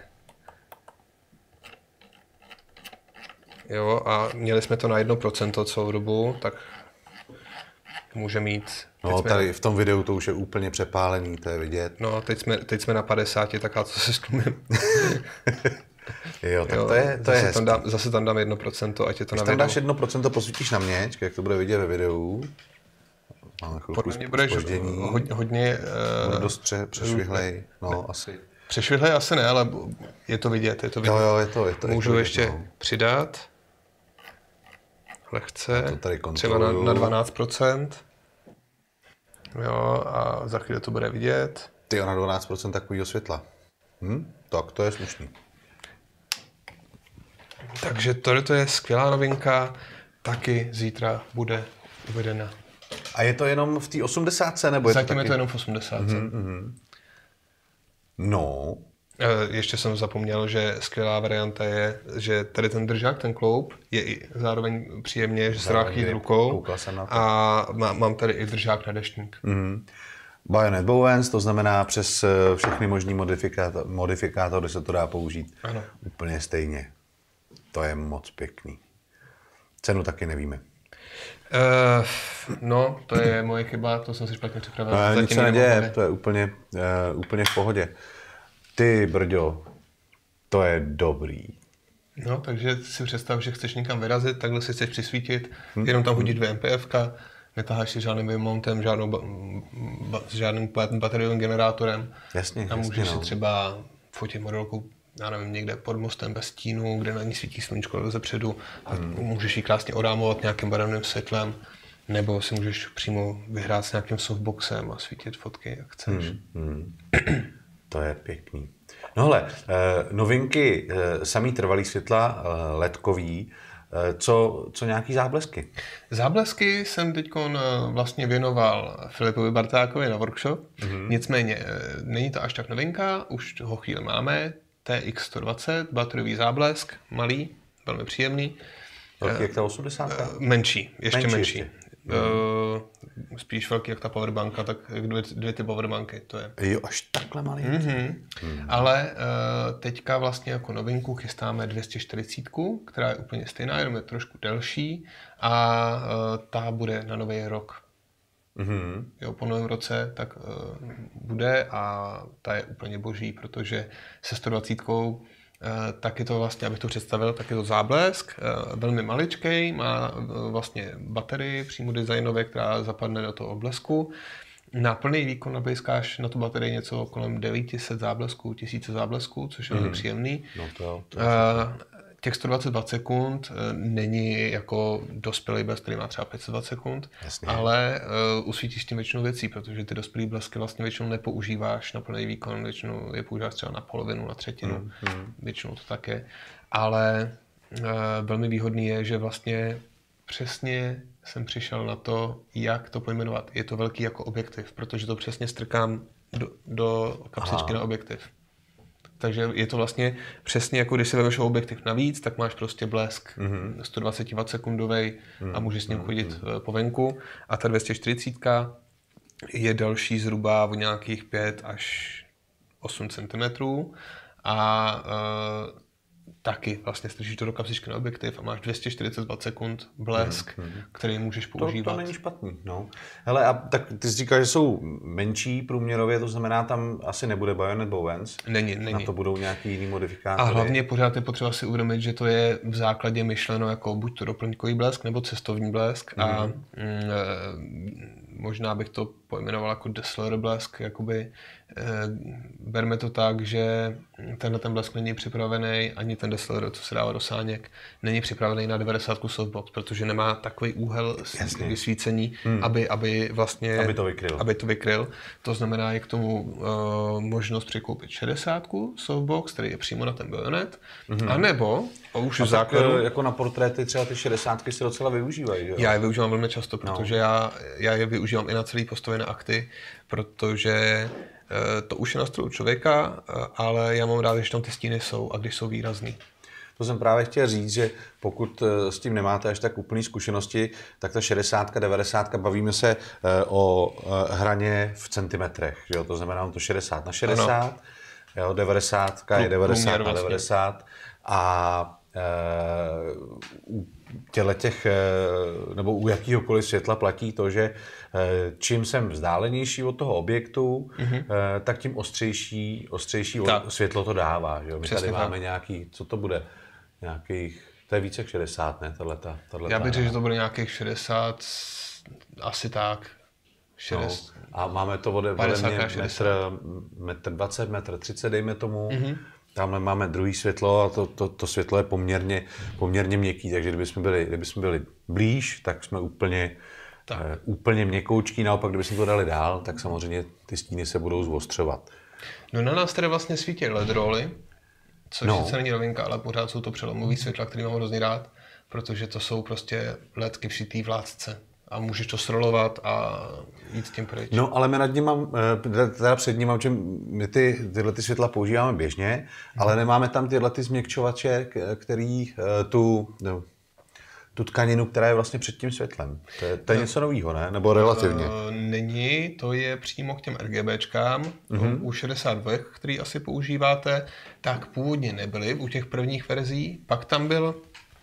Jo, a měli jsme to na jedno procento celou dobu, tak může mít... No jsme... tady v tom videu to už je úplně přepálený, to je vidět. No, teď jsme, teď jsme na padesáti, tak já to se stlumím. jo, tak jo, to je, to zase, je tam dám, zase tam dám jedno procento, ať je to Když na tam videu. dáš jedno procento, posvítíš na mě, jak to bude vidět ve videu. Máme chvilku zpoždění. Hodně, hodně uh, dost pře, přešvihlej, no ne. asi. Přešvihlej asi ne, ale je to vidět, je to vidět. Jo, jo, je to, je to. Můžu je to ještě no. přidat. Lehce, to tady třeba na, na dvanáct procent. Jo, a za chvíli to bude vidět. Ty na dvanáct procent takovýho světla. Hm? Tak to je slušný. Takže tohle je skvělá novinka, taky zítra bude uvedena. A je to jenom v té osmdesátce, nebo je Zatím to taky... je to jenom v osmdesátce. Mm-hmm, mm-hmm. No. Ještě jsem zapomněl, že skvělá varianta je, že tady ten držák, ten kloup, je i zároveň příjemně, že se dá chytit rukou a má, mám tady i držák na deštník. Mm-hmm. Bayonet Bowens, to znamená přes všechny možný modifikátory, modifikátory se to dá použít ano. úplně stejně. To je moc pěkný. Cenu taky nevíme. Uh, no, to je moje chyba, to jsem si špatně připravil. No, nic se neděje, to je úplně, uh, úplně v pohodě. Ty, brďo, to je dobrý. No, takže si představ, že chceš někam vyrazit, takhle si chceš přisvítit, hmm. jenom tam hodit dvě em pé efka, netáháš si žádným vymontem, žádnou ba, ba, s žádným bateriovým generátorem. Jasně, a můžeš jasně, si no. třeba fotit modelku, já nevím, někde pod mostem bez stínu, kde na ní svítí sluníčko ze předu a hmm. můžeš ji krásně orámovat nějakým barevným světlem, nebo si můžeš přímo vyhrát s nějakým softboxem a svítit fotky, jak chceš. Hmm. Hmm. To je pěkný. No hele, novinky, samý trvalý světla, ledkový, co, co nějaký záblesky? Záblesky jsem teď vlastně věnoval Filipovi Bartákovi na workshop, mm-hmm. nicméně není to až tak novinka, už ho chvíli máme, T X sto dvacet, bateriový záblesk, malý, velmi příjemný. Velký jak ta osmdesátka? Menší, ještě menší. menší. Ještě. Mm. Spíš velký jak ta powerbanka, tak dvě, dvě ty powerbanky to je. Jo, až takhle malý. Mm-hmm. Mm. Ale uh, teďka vlastně jako novinku chystáme dvě stě čtyřicet, která je úplně stejná, jenom je trošku delší a uh, ta bude na nový rok. Mm-hmm. Jo, po novém roce tak uh, bude a ta je úplně boží, protože se sto dvacet Uh, tak je to vlastně, abych to představil, tak je to záblesk, uh, velmi maličkej, má uh, vlastně baterii přímo designově, která zapadne do toho oblesku. Na plný výkon nabískáš na tu baterii něco kolem devět set záblesků, tisíce záblesků, což je velmi mm. příjemný. No to, to uh, těch sto dvacet dva sekund uh, není jako dospělý blesk, který má třeba pět set dva sekund, Jasně. ale uh, usvítíš tím většinou věcí, protože ty dospělý blesky vlastně většinou nepoužíváš na plný výkon, většinou je používáš třeba na polovinu, na třetinu, mm, mm. většinou to tak je. Ale uh, velmi výhodný je, že vlastně přesně jsem přišel na to, jak to pojmenovat. Je to velký jako objektiv, protože to přesně strkám do, do kapsičky Aha. na objektiv. Takže je to vlastně přesně jako když si vezmeš objektiv navíc, tak máš prostě blesk mm-hmm. sto dvacet watt sekundový mm-hmm. a můžeš s ním chodit mm-hmm. po venku. A ta dvě stě čtyřicet je další zhruba o nějakých pět až osm centimetrů a uh, taky vlastně strčíš to do kapsičky na objektiv a máš dvě stě čtyřicet watt sekund blesk, mm-hmm. který můžeš používat. To, to není špatný, no. Hele, a tak ty jsi říkal, že jsou menší průměrově, to znamená, tam asi nebude Bayonet Bowens. Není, není. Na to budou nějaký jiný modifikátory. A hlavně pořád je potřeba si uvědomit, že to je v základě myšleno jako buď to doplňkový blesk, nebo cestovní blesk mm-hmm. a mm, možná bych to pojmenoval jako Dessler blesk, jakoby eh, berme to tak, že tenhle ten blesk není připravený, ani ten Dessler, co se dává do sáněk, není připravený na devadesát softbox, protože nemá takový úhel Jasně. vysvícení, hmm. aby, aby vlastně aby to vykryl. Aby to vykryl. To znamená, je k tomu uh, možnost přikoupit šedesát softbox, který je přímo na ten bajonet, hmm. anebo už v základu... Jako na portréty třeba ty šedesátky se docela využívají, že? Já je využívám velmi často, protože no. já, já je využívám i na celý postavy na akty, protože to už je na stylu člověka, ale já mám rád, když tam ty stíny jsou a když jsou výrazný. To jsem právě chtěl říct, že pokud s tím nemáte až tak úplný zkušenosti, tak ta šedesátka, devadesátka, bavíme se o hraně v centimetrech, že jo? To znamená to šedesát na šedesát, jo? devadesátka je devadesát na devadesát a u těch, nebo u jakýhokoliv světla platí to, že čím jsem vzdálenější od toho objektu, mm-hmm. tak tím ostřejší, ostřejší tak. světlo to dává. Že? My Přesně tady máme tak. nějaký, co to bude, nějakých, to je více jak šedesát, ne? Tato, tato Já bych řekl, že to bude nějakých šedesát, asi tak. šedesát. No, a máme to ode, ode mě metr, metr dvacet, metr třicet, dejme tomu. Mm-hmm. Tamhle máme druhý světlo a to, to, to světlo je poměrně, poměrně měkký, takže kdybychom byli, kdybychom byli blíž, tak jsme úplně, tak. Uh, úplně měkoučký, naopak kdybychom to dali dál, tak samozřejmě ty stíny se budou zostřovat. No na nás tady vlastně svítí el é dé roly, což no. sice není novinka, ale pořád jsou to přelomový světla, který mám hrozně rád, protože to jsou prostě ledky všitý v látce. A můžeš to srolovat a jít s tím pryč. No, ale my nad ním mám, teda před ním mám, že my ty, tyhle ty světla používáme běžně, hmm. ale nemáme tam tyhle ty změkčovače, který tu, no, tu tkaninu, která je vlastně před tím světlem. To je, to je no. něco novýho, ne? Nebo relativně? Uh, není, to je přímo k těm RGBčkám. Mm-hmm. U šedesát dva, který asi používáte, tak původně nebyly u těch prvních verzí. Pak tam byl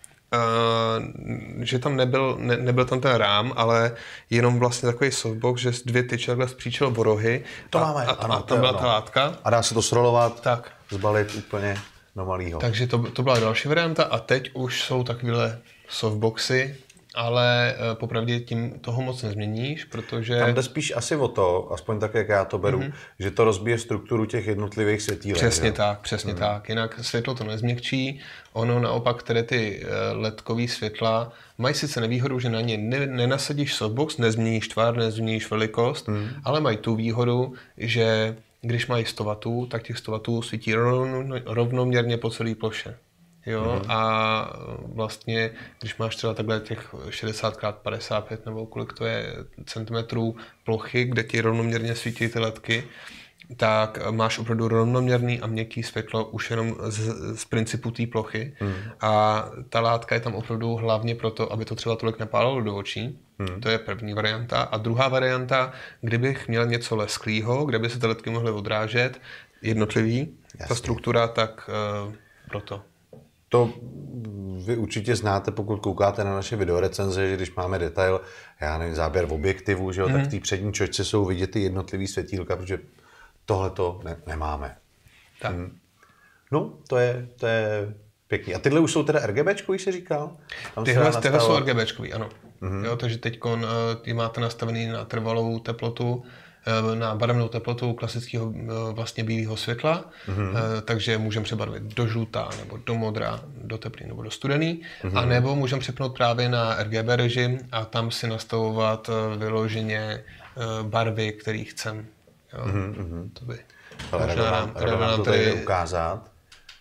Uh, že tam nebyl, ne, nebyl tam ten rám, ale jenom vlastně takový softbox, že dvě tyče takhle zpříčil o rohy to a, máme, a, ano, a tam byla ta látka. A dá se to srolovat, tak. zbalit úplně do malýho. Takže to, to byla další varianta a teď už jsou takovéhle softboxy, ale uh, popravdě tím toho moc nezměníš, protože... Tam jde spíš asi o to, aspoň tak, jak já to beru, mm-hmm. že to rozbije strukturu těch jednotlivých světílek. Přesně jo? tak, přesně mm-hmm. tak. Jinak světlo to nezměkčí. Ono naopak, které ty ledkový světla mají sice nevýhodu, že na ně ne, nenasadíš softbox, nezměníš tvar, nezměníš velikost, mm. ale mají tu výhodu, že když mají sto wattů, tak těch sto wattů svítí rovno, rovnoměrně po celé ploše. Jo? Mm. A vlastně, když máš třeba takhle těch šedesát krát padesát pět nebo kolik to je centimetrů plochy, kde ti rovnoměrně svítí ty ledky, tak máš opravdu rovnoměrný a měkký světlo už jenom z, z principu té plochy. Mm. A ta látka je tam opravdu hlavně proto, aby to třeba tolik nepálilo do očí. Mm. To je první varianta. A druhá varianta, kdybych měl něco lesklého, kde by se ty ledky mohly odrážet, jednotlivý, Jasně. ta struktura, tak uh, proto. To vy určitě znáte, pokud koukáte na naše videorecenze, že když máme detail, já nevím, záběr v objektivu, že jo, mm. tak v té přední čočce jsou vidět ty jednotlivý světýlka, protože tohle to ne, nemáme. Tak. Hmm. No, to je, to je pěkný. A tyhle už jsou teda RGBčkový, jsi říkal? Tam tyhle, tyhle jsou RGBčkový, ano. Mm-hmm. Jo, takže teď ty máte nastavený na trvalou teplotu, na barevnou teplotu klasického vlastně bílého světla, mm-hmm. takže můžeme přebarvit do žlutá, nebo do modrá, do teplý nebo do studený, mm-hmm. a nebo můžeme přepnout právě na R G B režim a tam si nastavovat vyloženě barvy, které chceme. Jo, mm-hmm. to by ale možná nám, nám, nám to tady ukázat.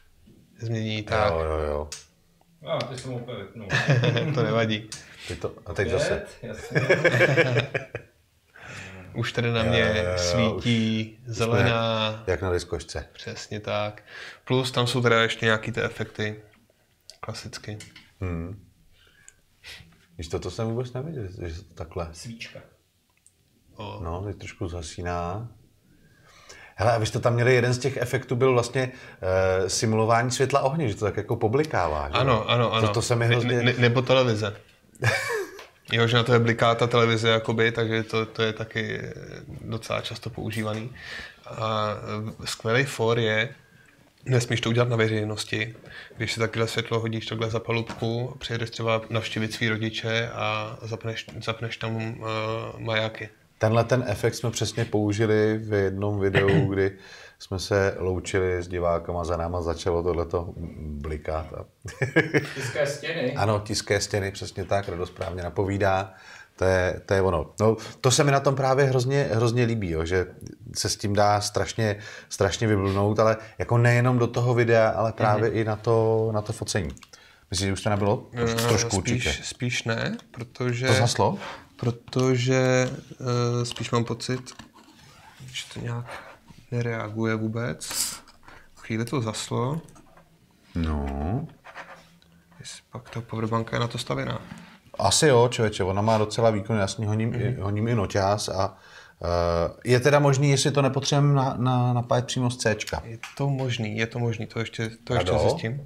Změní tak. Jo, jo, jo. A, ty jsem úplně vypnul. To nevadí. Ty to, a teď Pět, zase. Už tady na mě jo, jo, jo, svítí už, zelená. Už jak na diskošce. Přesně tak. Plus tam jsou teda ještě nějaký ty efekty. Klasicky. Hmm. Víš, to, to jsem vůbec nevěděl, že to takhle. Svíčka. O. No, teď trošku zasíná. Hele, a vy jste tam měli, jeden z těch efektů byl vlastně e, simulování světla ohně, že to tak jako poblikává. Že? Ano, ano, ano. To, to se mi hrozně... ne, ne, nebo televize. Jo, že na to je bliká ta televize, jakoby, takže to, to je taky docela často používaný. A skvělý for je, nesmíš to udělat na veřejnosti, když si takhle světlo hodíš takhle za palubku, přijedeš třeba navštívit svý rodiče a zapneš, zapneš tam uh, majáky. Tenhle ten efekt jsme přesně použili v jednom videu, kdy jsme se loučili s divákama, za náma začalo tohleto blikat. Tiské stěny. Ano, tiské stěny, přesně tak, Rado správně napovídá. To je, to je ono. No, to se mi na tom právě hrozně, hrozně líbí, jo, že se s tím dá strašně, strašně vyblnout, ale jako nejenom do toho videa, ale právě mm-hmm. i na to, na to focení. Myslíš, že už to nebylo? Trošku, trošku spíš, určitě. Spíš ne, protože... To zaslo? Protože uh, spíš mám pocit, že to nějak nereaguje vůbec. Chvíli to zaslo. No. Jestli pak ta powerbanka je na to stavěná. Asi jo, člověče, ona má docela výkon, jasně honím, mm-hmm. i, honím i noťáz a uh, je teda možný, jestli to nepotřebujeme na, na, napájet přímo z Cčka. Je to možný, je to možný, to ještě, to ještě zjistím.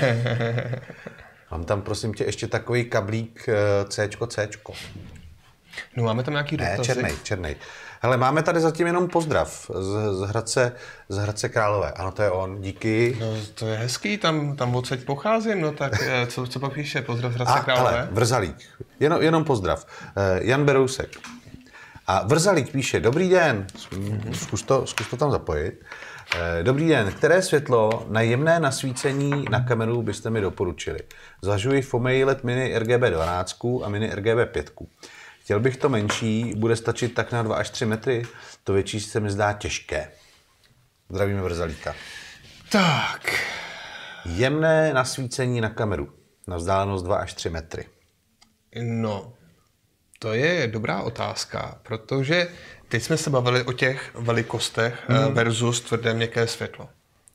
Mám tam, prosím tě, ještě takový kablík Cčko, Cčko. No máme tam nějaký dotazy? Ne, černej, černej. Hele, máme tady zatím jenom pozdrav z, z, Hradce, z Hradce Králové. Ano, to je on, díky. No, to je hezký, tam, tam odsaď pocházím, no tak co, co pak píše? Pozdrav z Hradce Králové? Ale Vrzalík, jenom, jenom pozdrav. Jan Berousek. A Vrzalík píše, dobrý den, zkus to, zkus to tam zapojit. Dobrý den, které světlo na jemné nasvícení na kameru byste mi doporučili? Zvažuji Fomei L E D Mini R G B dvanáct a Mini R G B pět. Chtěl bych to menší, bude stačit tak na dva až tři metry, to větší se mi zdá těžké. Zdravíme Vrzalíka. Tak. Jemné nasvícení na kameru, na vzdálenost dva až tři metry. No, to je dobrá otázka, protože teď jsme se bavili o těch velikostech hmm. versus tvrdé měkké světlo.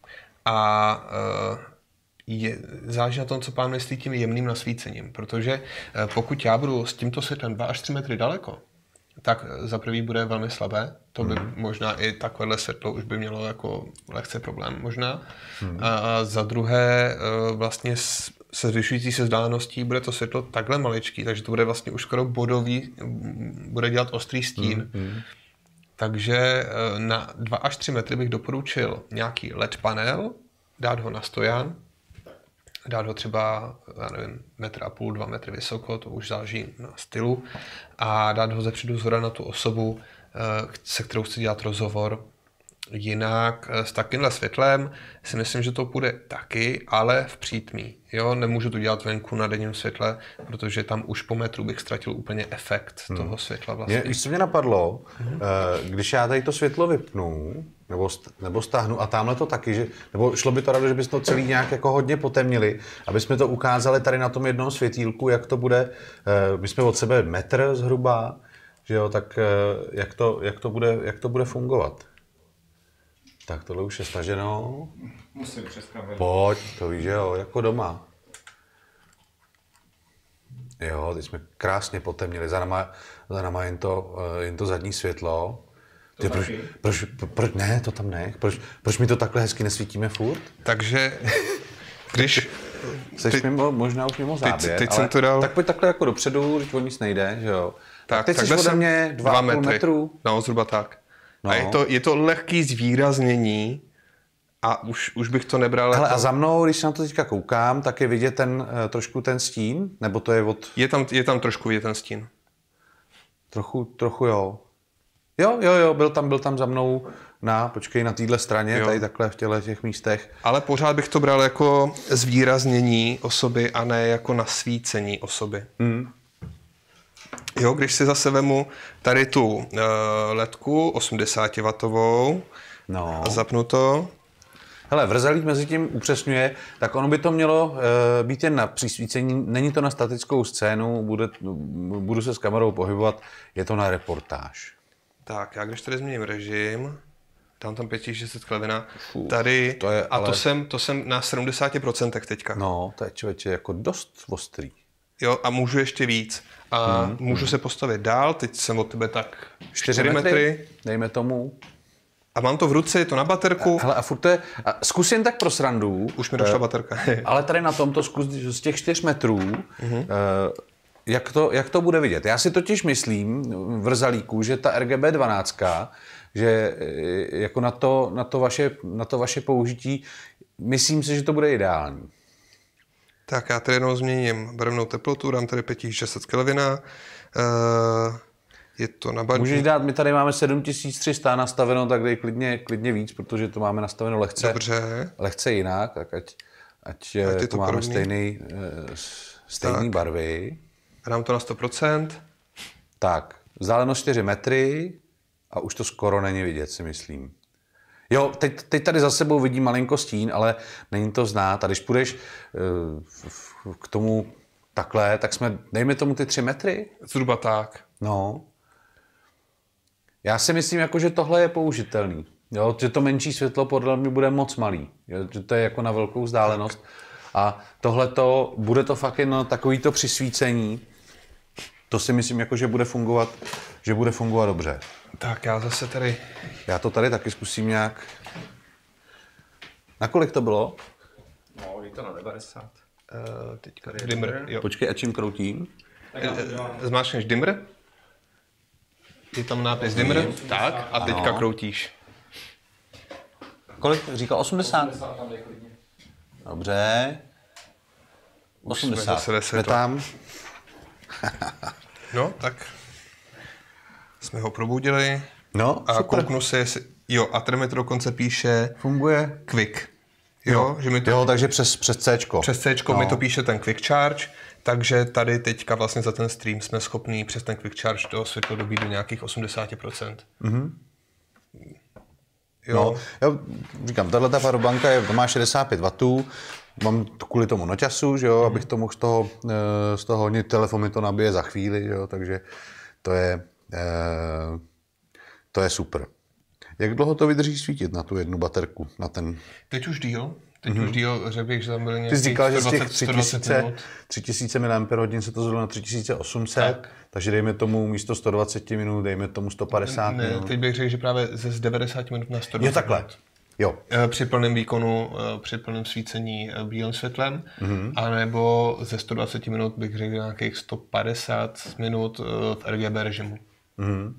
A je, záleží na tom, co pán myslí tím jemným nasvícením, protože pokud já budu s tímto světlem dva až tři metry daleko, tak za prvý bude velmi slabé, to by hmm. možná i takovéhle světlo už by mělo jako lehce problém možná. Hmm. A za druhé vlastně se zvyšující se vzdáleností bude to světlo takhle maličký, takže to bude vlastně už skoro bodový, bude dělat ostrý stín. Hmm. Takže na dva až tři metry bych doporučil nějaký L E D panel, dát ho na stojan, dát ho třeba, já nevím, metr a půl, dva metry vysoko, to už záleží na stylu, a dát ho zepředu zhora na tu osobu, se kterou chci dělat rozhovor. Jinak s takovýmhle světlem si myslím, že to půjde taky, ale v přítmí. Jo, nemůžu to dělat venku na denním světle, protože tam už po metru bych ztratil úplně efekt hmm. toho světla vlastně. Víš, co mě napadlo, hmm. když já tady to světlo vypnu, nebo, nebo stáhnu a tamhle to taky, že, nebo šlo by to rado, že bychom to celý nějak jako hodně potemnili, aby jsme to ukázali tady na tom jednom světýlku, jak to bude, my jsme od sebe metr zhruba, že jo, tak jak to, jak to, bude, jak to bude fungovat. Tak tohle už je staženo. Musím přes kameru. Pojď, to víš, že jo, jako doma. Jo, teď jsme krásně potemnili, za náma, za náma jen, to, jen to zadní světlo. Ty, proč, proč, proč, ne, to tam ne. Proč, proč mi to takhle hezky nesvítíme furt? Takže, když... Seš ty, mimo, možná už mimo záběr, teď, teď ale jsem to dal... tak pojď takhle jako dopředu, když o nic nejde, že jo. Tak, tak teď jsi ode mě dva, dva metry. Metru. No, zhruba tak. No. A je to, je to lehký zvýraznění a už, už bych to nebral. Hele, jako... a za mnou, když se na to teďka koukám, tak je vidět ten, uh, trošku ten stín? Nebo to je od... Je tam, je tam trošku vidět ten stín. Trochu, trochu jo. Jo, jo, jo, byl tam, byl tam za mnou na, počkej, na téhle straně, jo. Tady takhle v těle těch místech. Ale pořád bych to bral jako zvýraznění osoby a ne jako nasvícení osoby. Mm. Jo, když si zase vemu tady tu uh, ledku osmdesátwatovou no. a zapnu to. Hele, Vrzalík mezi tím upřesňuje, tak ono by to mělo uh, být jen na přisvícení, není to na statickou scénu, bude, budu se s kamerou pohybovat, je to na reportáž. Tak, já když tady změním režim, dám tam pět tisíc šest set Kelvina, tady, to je, a ale... to, jsem, to jsem na sedmdesát procent teďka. No, to je člověče jako dost ostrý. Jo, a můžu ještě víc. A hmm, můžu hmm. se postavit dál, teď jsem od tebe tak čtyři metry, metry. Dejme tomu. A mám to v ruce, je to na baterku. Hele, a furt to je, a zkus jen tak pro srandu. Už mi došla baterka. Ale tady na tomto zkus z těch čtyř metrů, mm-hmm. uh, jak, to, jak to bude vidět. Já si totiž myslím v Vrzalíku, že ta R G B dvanáct, že jako na to, na to, vaše, na to vaše použití, myslím si, že to bude ideální. Tak já tady jednou změním barevnou teplotu, dám tady pět tisíc šest set Kelvina. Uh, Je to na barvě. Můžeš dát, my tady máme sedm tisíc tři sta nastaveno, tak dej klidně, klidně víc, protože to máme nastaveno lehce, Dobře. lehce jinak, tak ať, ať, ať to, to máme podobný. stejný, stejný barvy. Dám to na sto procent. Tak, vzdálenost čtyři metry a už to skoro není vidět, si myslím. Jo, teď, teď tady za sebou vidím malinko stín, ale není to znát. A když půjdeš uh, k tomu takhle, tak jsme, dejme tomu ty tři metry. Zhruba tak. No. Já si myslím, jako, že tohle je použitelný. Jo, že to menší světlo podle mě bude moc malý. Jo, že to je jako na velkou vzdálenost. A tohle to, bude to fakt jen takovýto přisvícení. To si myslím, jako, že bude fungovat, že bude fungovat dobře. Tak já zase tady... Já to tady taky zkusím nějak. Na kolik to bylo? No, je to na devadesát. Uh, teďka dimmer. Jo. Počkej, a čím kroutím? Zmáčkneš dimmer. Je tam nápis dimmer. Tak a teďka Ano. kroutíš. Kolik? Říkal osmdesát? osmdesát tam dej klidně. Dobře. osmdesát. zase ve Jsme světle. tam. No, tak jsme ho probudili. No, A super. kouknu se, jestli... Jo, a termometr dokonce píše Funguje. quick. Jo, že mi to... Jo, takže přes, přes Cčko. Přes C No. mi to píše ten quick charge, takže tady teďka vlastně za ten stream jsme schopní přes ten quick charge to světlo dobít do nějakých osmdesát procent. Mm-hmm. Jo. No, já říkám, tahle ta powerbanka je, to má šedesát pět wattů, mám to kvůli tomu noťasu, že jo, mm. abych to mohl z toho, eh, z toho hodně, telefon mi to nabije za chvíli, že jo, takže to je, eh, to je super. Jak dlouho to vydrží svítit na tu jednu baterku, na ten... Teď už díl, teď mm-hmm. už díl, řekl bych, že tam byly Ty nějakých jsi říkal, že z těch sto dvacet minut. tři tisíce miliampérhodin se to zvedlo na tři tisíce osm set, Tak. takže dejme tomu místo sto dvacet minut, dejme tomu sto padesát Ne, minut. teď bych řekl, že právě ze z devadesát minut na sto dvacet Jo, takhle. minut. Jo. Eh, Při plném výkonu, eh, při plném svícení eh, bílým světlem, mm-hmm. anebo ze sto dvacet minut bych řekl nějakých sto padesát minut eh, v R G B režimu. Mhm.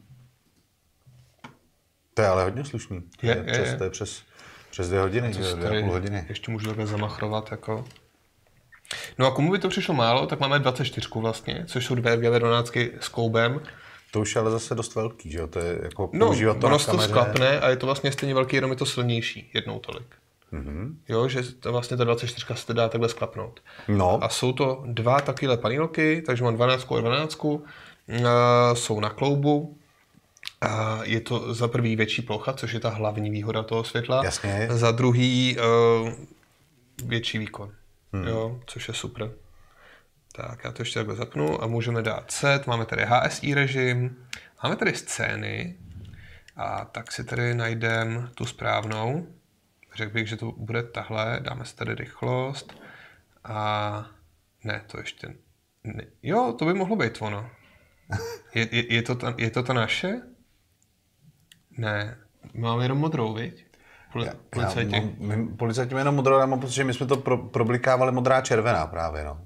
To je ale hodně slušný. To Je, je, je, přes, je. to je přes, přes dvě hodiny, To že? si dvě a tady půl hodiny. ještě můžu takhle zamachrovat. Jako. No a komu by to přišlo málo, tak máme dvacet čtyři vlastně, což jsou dvě R G B dvanáctky s kloubem. To už je ale zase dost velký, že jo? To je jako No, používat to ono na se to kameře. sklapne a je to vlastně stejně velký, jenom je to silnější, jednou tolik. Mhm. Jo, že to vlastně ta dvacet čtyři se dá takhle sklapnout. No, A jsou to dva takovéhle panelky, takže mám dvanáct a dvanáct, uh, jsou na kloubu. A je to za prvý větší plocha, což je ta hlavní výhoda toho světla. Jasně. Za druhý uh, větší výkon, hmm. jo, což je super. Tak já to ještě takhle zapnu a můžeme dát set. Máme tady H S I režim, máme tady scény a tak si tady najdeme tu správnou. Řekl bych, že to bude tahle, dáme si tady rychlost a ne, to ještě ne. Jo, to by mohlo být ono. Je, je, je, to, ta, je to ta naše? Ne, máme jenom modrou, viď? Poli, policajti. já, my, policajti máme jenom modrou, já mám pocit, že my jsme to pro, problikávali modrá červená právě, no.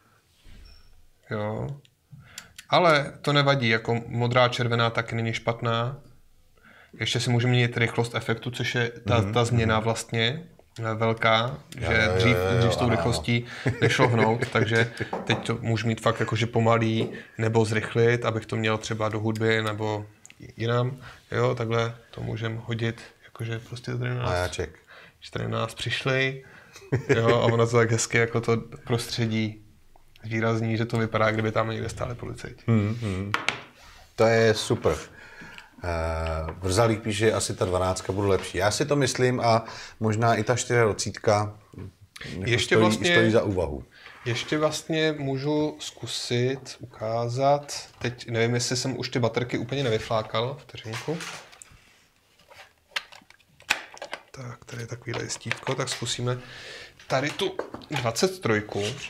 Jo. Ale to nevadí, jako modrá červená taky není špatná. Ještě si můžeme měnit rychlost efektu, což je ta, mm-hmm. ta změna vlastně velká, že jo, jo, dřív, jo, jo, dřív s tou ano, rychlostí nešlo hnout, takže teď to můžu mít fakt jakože pomalý nebo zrychlit, abych to měl třeba do hudby nebo jinam. Jo, takhle to můžeme hodit, jakože prostě tady nás, Majáček. že tady nás přišli, jo, a ono to tak hezky jako to prostředí výrazní, že to vypadá, kdyby tam někde stáli policajti. Hmm, hmm. To je super. Uh, Vrzalík píše, že asi ta dvanáctka bude lepší. Já si to myslím a možná i ta čtyřicítka Ještě stojí, vlastně- stojí za úvahu. Ještě vlastně můžu zkusit ukázat, teď nevím, jestli jsem už ty baterky úplně nevyflákal, vteřinku. Tak, tady je takovýhle jistítko, tak zkusíme tady tu dvacet tři.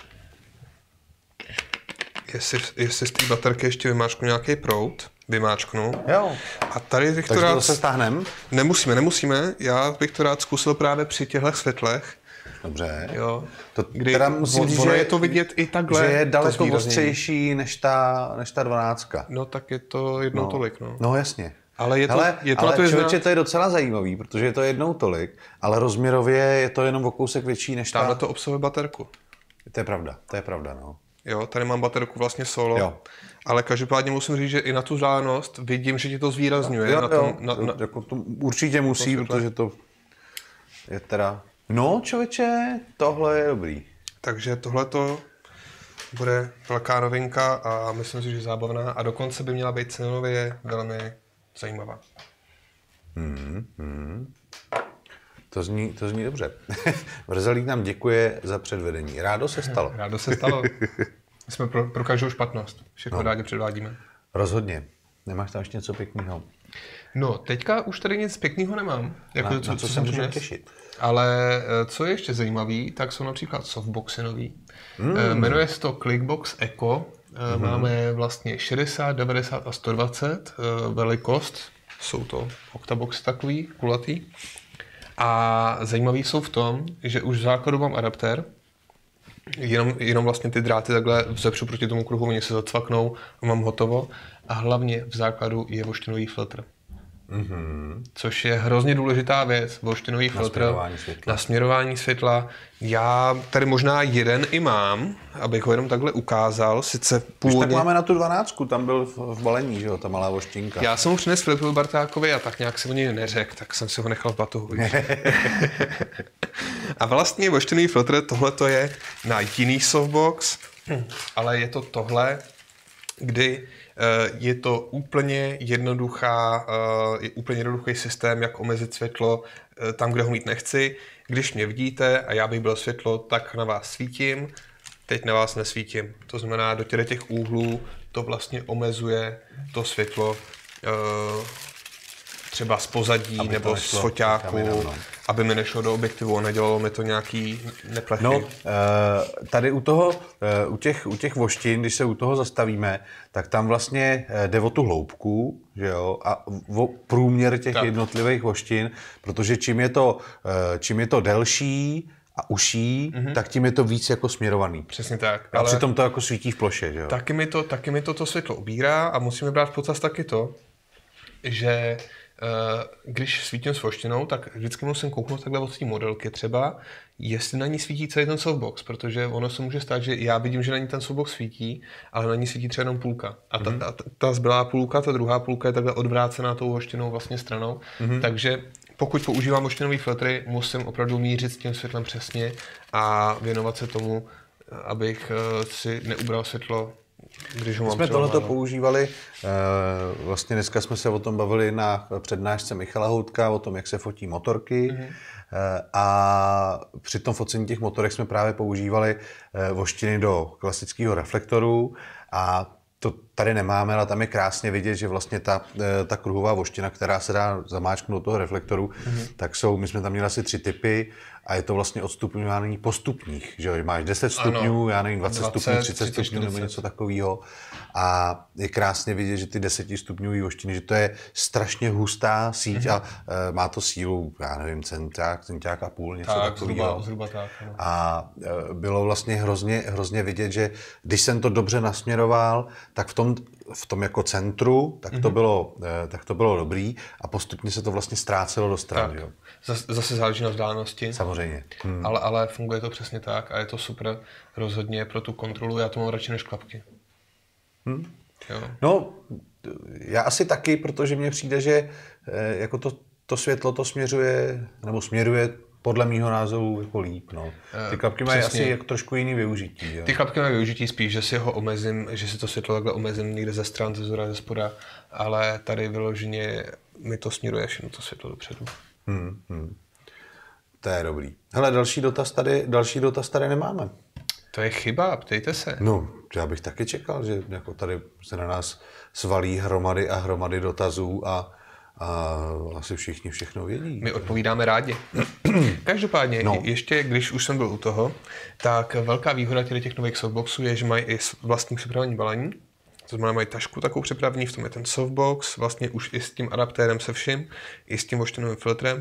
Jestli, jestli z té baterky ještě vymáčknu nějaký proud, vymáčknu. Jo. A tady bych to Takže to rád... zase stáhneme. Nemusíme, nemusíme, já bych to rád zkusil právě při těchto světlech. Dobře. Jo. To Kdy teda musím on- říct, ono že, je to vidět i takhle. že je to daleko zvýraznění. ostřejší než ta, než ta dvanáctka. No tak je to jednou No. tolik, no. No jasně. Ale je to, Hele, je to ale na to je člověče, znát. to je docela zajímavý, protože je to jednou tolik, ale rozměrově je to jenom o kousek větší než ta... Tamhle to obsahuje baterku. To je pravda, to je pravda, no. Jo, tady mám baterku vlastně solo. Jo. Ale každopádně musím říct, že i na tu vzdálenost vidím, že ti to zvýrazňuje. Jo, na tom, jo, na, na, jako to určitě musí, to protože to je teda... No, člověče, tohle je dobrý. Takže tohleto bude velká novinka a myslím si, že zábavná a dokonce by měla být cenově velmi zajímavá. Hmm, hmm. To zní, to zní dobře. Vrzelík nám děkuje za předvedení. Rádo se stalo. Rádo se stalo. Jsme pro, pro každou špatnost. Všechno no. rádi předvádíme. Rozhodně. Nemáš tam ještě něco pěkného? No, teďka už tady nic pěkného nemám. Jako na, co, na co, co se můžeme těšit. Ale co je ještě zajímavý, tak jsou například softboxy nový. Mm. Jmenuje se to Clickbox Eco. Mm. Máme vlastně šedesát, devadesát a sto dvacet velikost. Jsou to octaboxy takový, kulatý. A zajímavý jsou v tom, že už v základu mám adaptér, jenom, jenom vlastně ty dráty takhle vzepřu proti tomu kruhu, oni se zacvaknou a mám hotovo. A hlavně v základu je voštěnový filtr. Mm-hmm. Což je hrozně důležitá věc, voštěnový filtr na směrování světla. Já tady možná jeden i mám, abych ho jenom takhle ukázal. Sice původně... Už tak máme na tu dvanáctku, tam byl v balení, že jo, ta malá voštěnka. Já jsem ho přinesl Filipovi Bartákovi a tak nějak se o něj neřekl, tak jsem si ho nechal v batohu. A vlastně voštěnový filtr, tohle to je na jiný softbox, ale je to tohle, kdy je to úplně jednoduchá, je úplně jednoduchý systém, jak omezit světlo tam, kde ho mít nechci. Když mě vidíte a já bych byl světlo, tak na vás svítím, teď na vás nesvítím. To znamená, do těch, těch úhlů to vlastně omezuje to světlo třeba z pozadí aby nebo z foťáku, no. Aby mi nešlo do objektivu a nedělalo mi to nějaký neplechy. No, tady u toho, u těch, u těch voštin, když se u toho zastavíme, tak tam vlastně jde o tu hloubku, že jo, a o průměr těch tak. jednotlivých voštin, protože čím je to, čím je to delší a uší, mm-hmm. tak tím je to víc jako směrovaný. Přesně tak. A ale přitom to jako svítí v ploše, že jo. Taky mi to, taky mi to, to světlo ubírá a musíme brát v potaz taky to, že když svítím s voštěnou, tak vždycky musím kouknout takhle od té modelky třeba, jestli na ní svítí celý ten softbox, protože ono se může stát, že já vidím, že na ní ten softbox svítí, ale na ní svítí třeba jenom půlka. A ta, mm-hmm. ta, ta, ta zbylá půlka, ta druhá půlka je takhle odvrácená tou voštěnou vlastně stranou. Mm-hmm. Takže pokud používám voštěnový filtry, musím opravdu mířit s tím světlem přesně a věnovat se tomu, abych si neubral světlo. Když My jsme tohleto používali, vlastně dneska jsme se o tom bavili na přednášce Michala Houtka, o tom, jak se fotí motorky. Mm-hmm. A při tom focení těch motorek jsme právě používali voštiny do klasického reflektoru a to tady nemáme, ale tam je krásně vidět, že vlastně ta, ta kruhová voština, která se dá zamáčknout do toho reflektoru, mm-hmm. tak jsou, my jsme tam měli asi tři typy a je to vlastně odstupňování postupních, že máš deset stupňů, ano, já nevím, dvacet, dvacet stupňů, třicet, třicet stupňů nebo něco takového. A je krásně vidět, že ty desetistupňové voštiny, že to je strašně hustá síť mm-hmm. a e, má to sílu, já nevím, centák, centák a půl, něco tak, takového. Zhruba, zhruba tak, no. A e, bylo vlastně hrozně, hrozně vidět, že když jsem to dobře nasměroval, tak v tom, v tom jako centru, tak to, mm-hmm. bylo, e, tak to bylo dobrý a postupně se to vlastně ztrácelo do strany. Jo. Zase záleží na vzdálenosti. Samozřejmě. Hmm. Ale, ale funguje to přesně tak a je to super rozhodně pro tu kontrolu. Já to mám radši než klapky. Hmm. Jo. No, já asi taky, protože mně přijde, že jako to, to světlo to směřuje, nebo směruje podle mýho názoru jako líp. No. Ty klapky mají asi jako trošku jiný využití. Jo. Ty klapky mají využití spíš, že si ho omezím, že si to světlo takhle omezím někde ze stran, ze zhora, ze spoda, ale tady vyloženě mi to směruje všechno to světlo dopředu. Hmm, hmm. To je dobrý. Hele, další dotaz tady, další dotaz tady nemáme. To je chyba, ptejte se. No, já bych taky čekal, že jako tady se na nás svalí hromady a hromady dotazů a, a asi všichni všechno vědí. My odpovídáme rádi. Každopádně, no. ještě když už jsem byl u toho, tak velká výhoda těch nových softboxů je, že mají i vlastní připravený balení. To znamená, mají tašku takovou připravený, v tom je ten softbox, vlastně už i s tím adaptérem se vším, i s tím voštěnovým filtrem.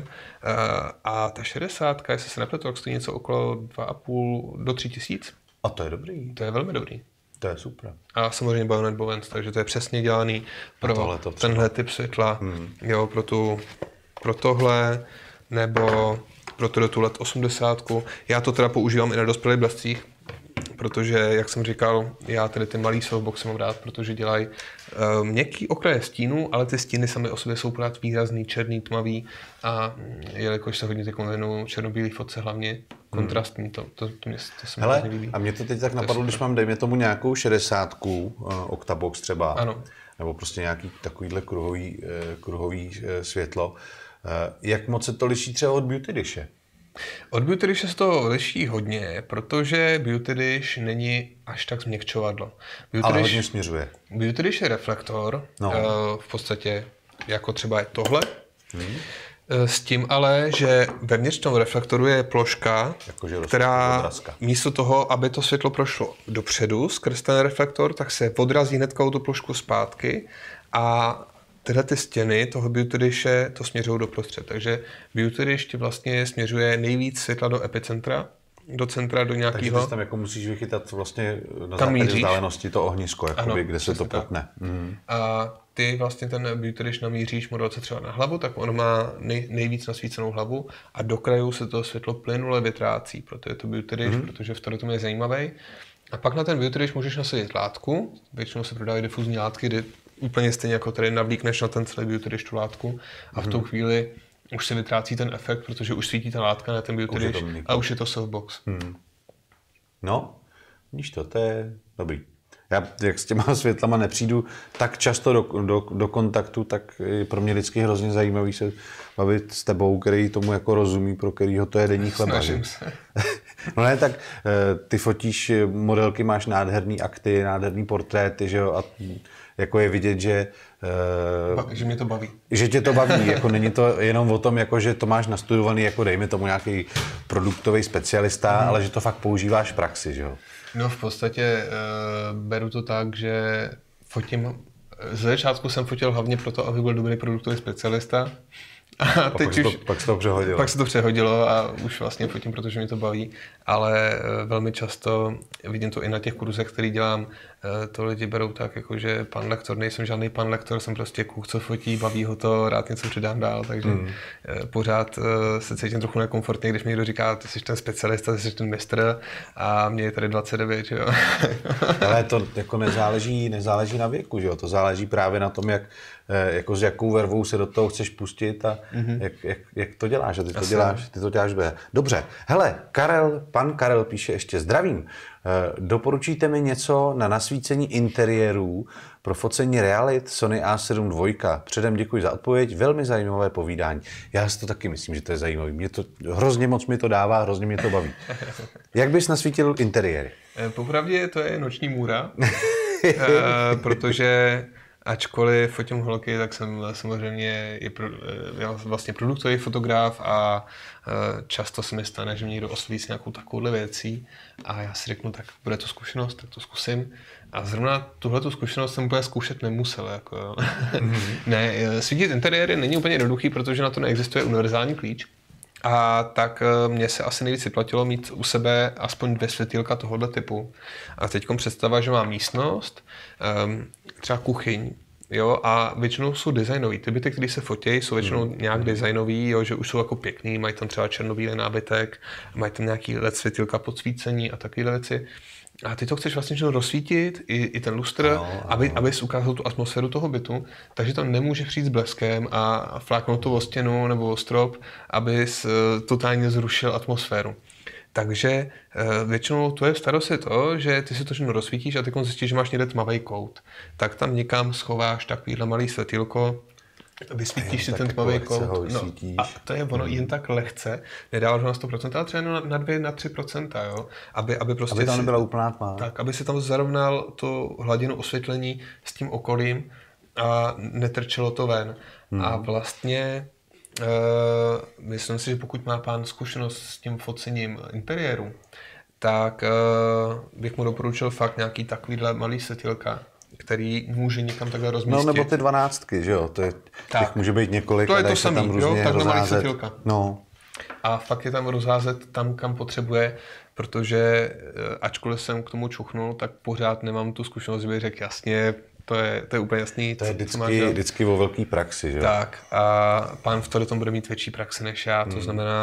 A ta šedesátka, jestli se nepletu, tak stojí něco okolo dva a půl do tři tisíc. A to je dobrý. To je velmi dobrý. To je super. A samozřejmě Bayonet Bowens, takže to je přesně dělaný pro tenhle typ světla, hmm. jo, pro, tu, pro tohle, nebo pro tu, tu L E D osmdesát. Já to teda používám i na dospělých blescích, protože, jak jsem říkal, já tady ty malý softboxy mám rád, protože dělají uh, měkký okraje stínů, ale ty stíny samy o sobě jsou pořád výrazný, černý, tmavý a jelikož se hodně teď věnuju černobílý fotce hlavně, kontrastní, to, to, to, mě, to se mi Hele, hrozně líbí. a mě to teď tak napadlo, když mám, dejme tomu nějakou šedesátku, uh, Octabox třeba, ano. nebo prostě nějaký takovýhle kruhový, uh, kruhový uh, světlo. Uh, jak moc se to liší třeba od Beauty Dishe? Od Beauty Dishe se to liší hodně, protože Beauty Dish není až tak změkčovadlo. Beauty Ale Dish, hodně směřuje. Beauty Dish je reflektor, No. uh, v podstatě jako třeba je tohle. Hmm. S tím ale, že vevnitř toho reflektoru je ploška, Jakože která odrazka. místo toho, aby to světlo prošlo dopředu skrz ten reflektor, tak se odrazí hnedka tu plošku zpátky a tyhle ty stěny toho Beauty Dishe to směřují doprostřed. Takže Beauty Dish ti vlastně směřuje nejvíc světla do epicentra, do centra, do Takže nějakého. ty tam jako musíš vychytat vlastně na Tam základě míříš. vzdálenosti to ohnisko, jakoby, Ano, kde se to přesně tak. potne. Mm. A ty vlastně ten Beauty Dish namíříš modelce třeba na hlavu, tak on má nej, nejvíc nasvícenou hlavu a do krajů se to světlo plynule vytrácí, proto je to Beauty Dish, mm. protože v tom je zajímavý. A pak na ten Beauty Dish můžeš nasadit látku, většinou se prodávají difuzní látky, kdy úplně stejně jako tady navlíkneš na ten celý Beauty Dish tu látku a v tou chvíli už se vytrácí ten efekt, protože už svítí ta látka na ten Beauty Už je Dish to měkké. a už je to softbox. Hmm. No, víš to, to je dobrý. Já, jak s těma světlama nepřijdu tak často do, do, do kontaktu, tak je pro mě vždycky hrozně zajímavý se bavit s tebou, který tomu jako rozumí, pro kterýho to je denní chleba. Snažím že? se. No ne, tak ty fotíš modelky, máš nádherný akty, nádherný portréty, že jo, a jako je vidět, že Ba- že mě to baví. že tě to baví, jako není to jenom o tom, jako, že to máš nastudovaný, jako dejme tomu nějaký produktový specialista, mm. ale že to fakt používáš v praxi, že jo? No v podstatě uh, beru to tak, že fotím, z začátku jsem fotil hlavně proto, aby byl dobrý produktový specialista. A, A teď pak, už, to, pak se to přehodilo. Pak se to přehodilo a už vlastně fotím, protože mě to baví, ale uh, velmi často vidím to i na těch kurzech, který dělám, uh, to lidi berou tak, jako že pan lektor, nejsem žádný pan lektor, jsem prostě kluk, co fotí, baví ho to, rád něco předám dál, takže mm. uh, pořád uh, se cítím trochu nekomfortně, když mi někdo říká, ty jsi ten specialista, ty jsi ten mistr a mě je tady dvacet devět, že jo. Ale to jako nezáleží, nezáleží na věku, že jo, to záleží právě na tom, jak, jako s jakou vervou se do toho chceš pustit a mm-hmm. jak, jak, jak to děláš a ty to Asi. děláš, ty to děláš dobře. Dobře, hele, Karel, pan Karel píše ještě zdravím. Doporučíte mi něco na nasvícení interiérů pro focení realit Sony A sedm dvojka. Předem děkuji za odpověď, velmi zajímavé povídání. Já si to taky myslím, že to je zajímavé. Mě to, hrozně moc mi to dává, hrozně mě to baví. Jak bys nasvítil interiéry? Popravdě to je noční můra, protože ačkoliv fotím holky, tak jsem samozřejmě je pro, já vlastně produktový fotograf a často se mi stane, že mě někdo osloví s nějakou takovouhle věcí a já si řeknu, tak bude to zkušenost, tak to zkusím. A zrovna tuhletu zkušenost jsem úplně zkoušet nemusel. Jako, mm-hmm. Ne, svítit interiéry není úplně jednoduchý, protože na to neexistuje univerzální klíč. A tak mně se asi nejvíc vyplatilo mít u sebe aspoň dvě světýlka tohoto typu. A teď představa, že mám místnost, třeba kuchyň, jo, a většinou jsou designový. Ty byty, které se fotí, jsou většinou mm. nějak designový, jo, že už jsou jako pěkný, mají tam třeba černobílý nábytek, mají tam nějaký L E D světýlka podsvícení a takovéhle věci. A ty to chceš vlastně rozsvítit, i, i ten lustr, ano, ano. aby abys ukázal tu atmosféru toho bytu, takže to nemůže přijít s bleskem a fláknout to o stěnu nebo o strop, abys totálně zrušil atmosféru. Takže většinou tvoje starost je to, že ty si to všechno rozsvítíš a ty zjistíš, že máš někde tmavý kout. Tak tam někam schováš takovýhle malý světýlko, vysvítíš si ten tmavý kout. No, a to je ono hmm. jen tak lehce, nedáváš ho na sto procent, ale třeba na, na dvě, na tři procenta, jo? Aby, aby, prostě aby tam si, nebyla úplná tma. Tak, aby si tam zarovnal tu hladinu osvětlení s tím okolím a netrčelo to ven. Hmm. A vlastně Uh, myslím si, že pokud má pán zkušenost s tím focením interiéru, tak uh, bych mu doporučil fakt nějaký takovýhle malý světýlka, který může někam takhle rozmístit. No nebo ty dvanáctky, že jo, to je, těch může být několik. To je to se samý, tam jo, takhle malý rozházet. světýlka. No. A fakt je tam rozházet tam, kam potřebuje, protože ačkoliv jsem k tomu čuchnul, tak pořád nemám tu zkušenost, že bych řekl jasně, to je, to je úplně jasný. To je vždycky, vždycky o velký praxi, že jo? Tak a pán v tom bude mít větší praxi než já, to hmm. znamená,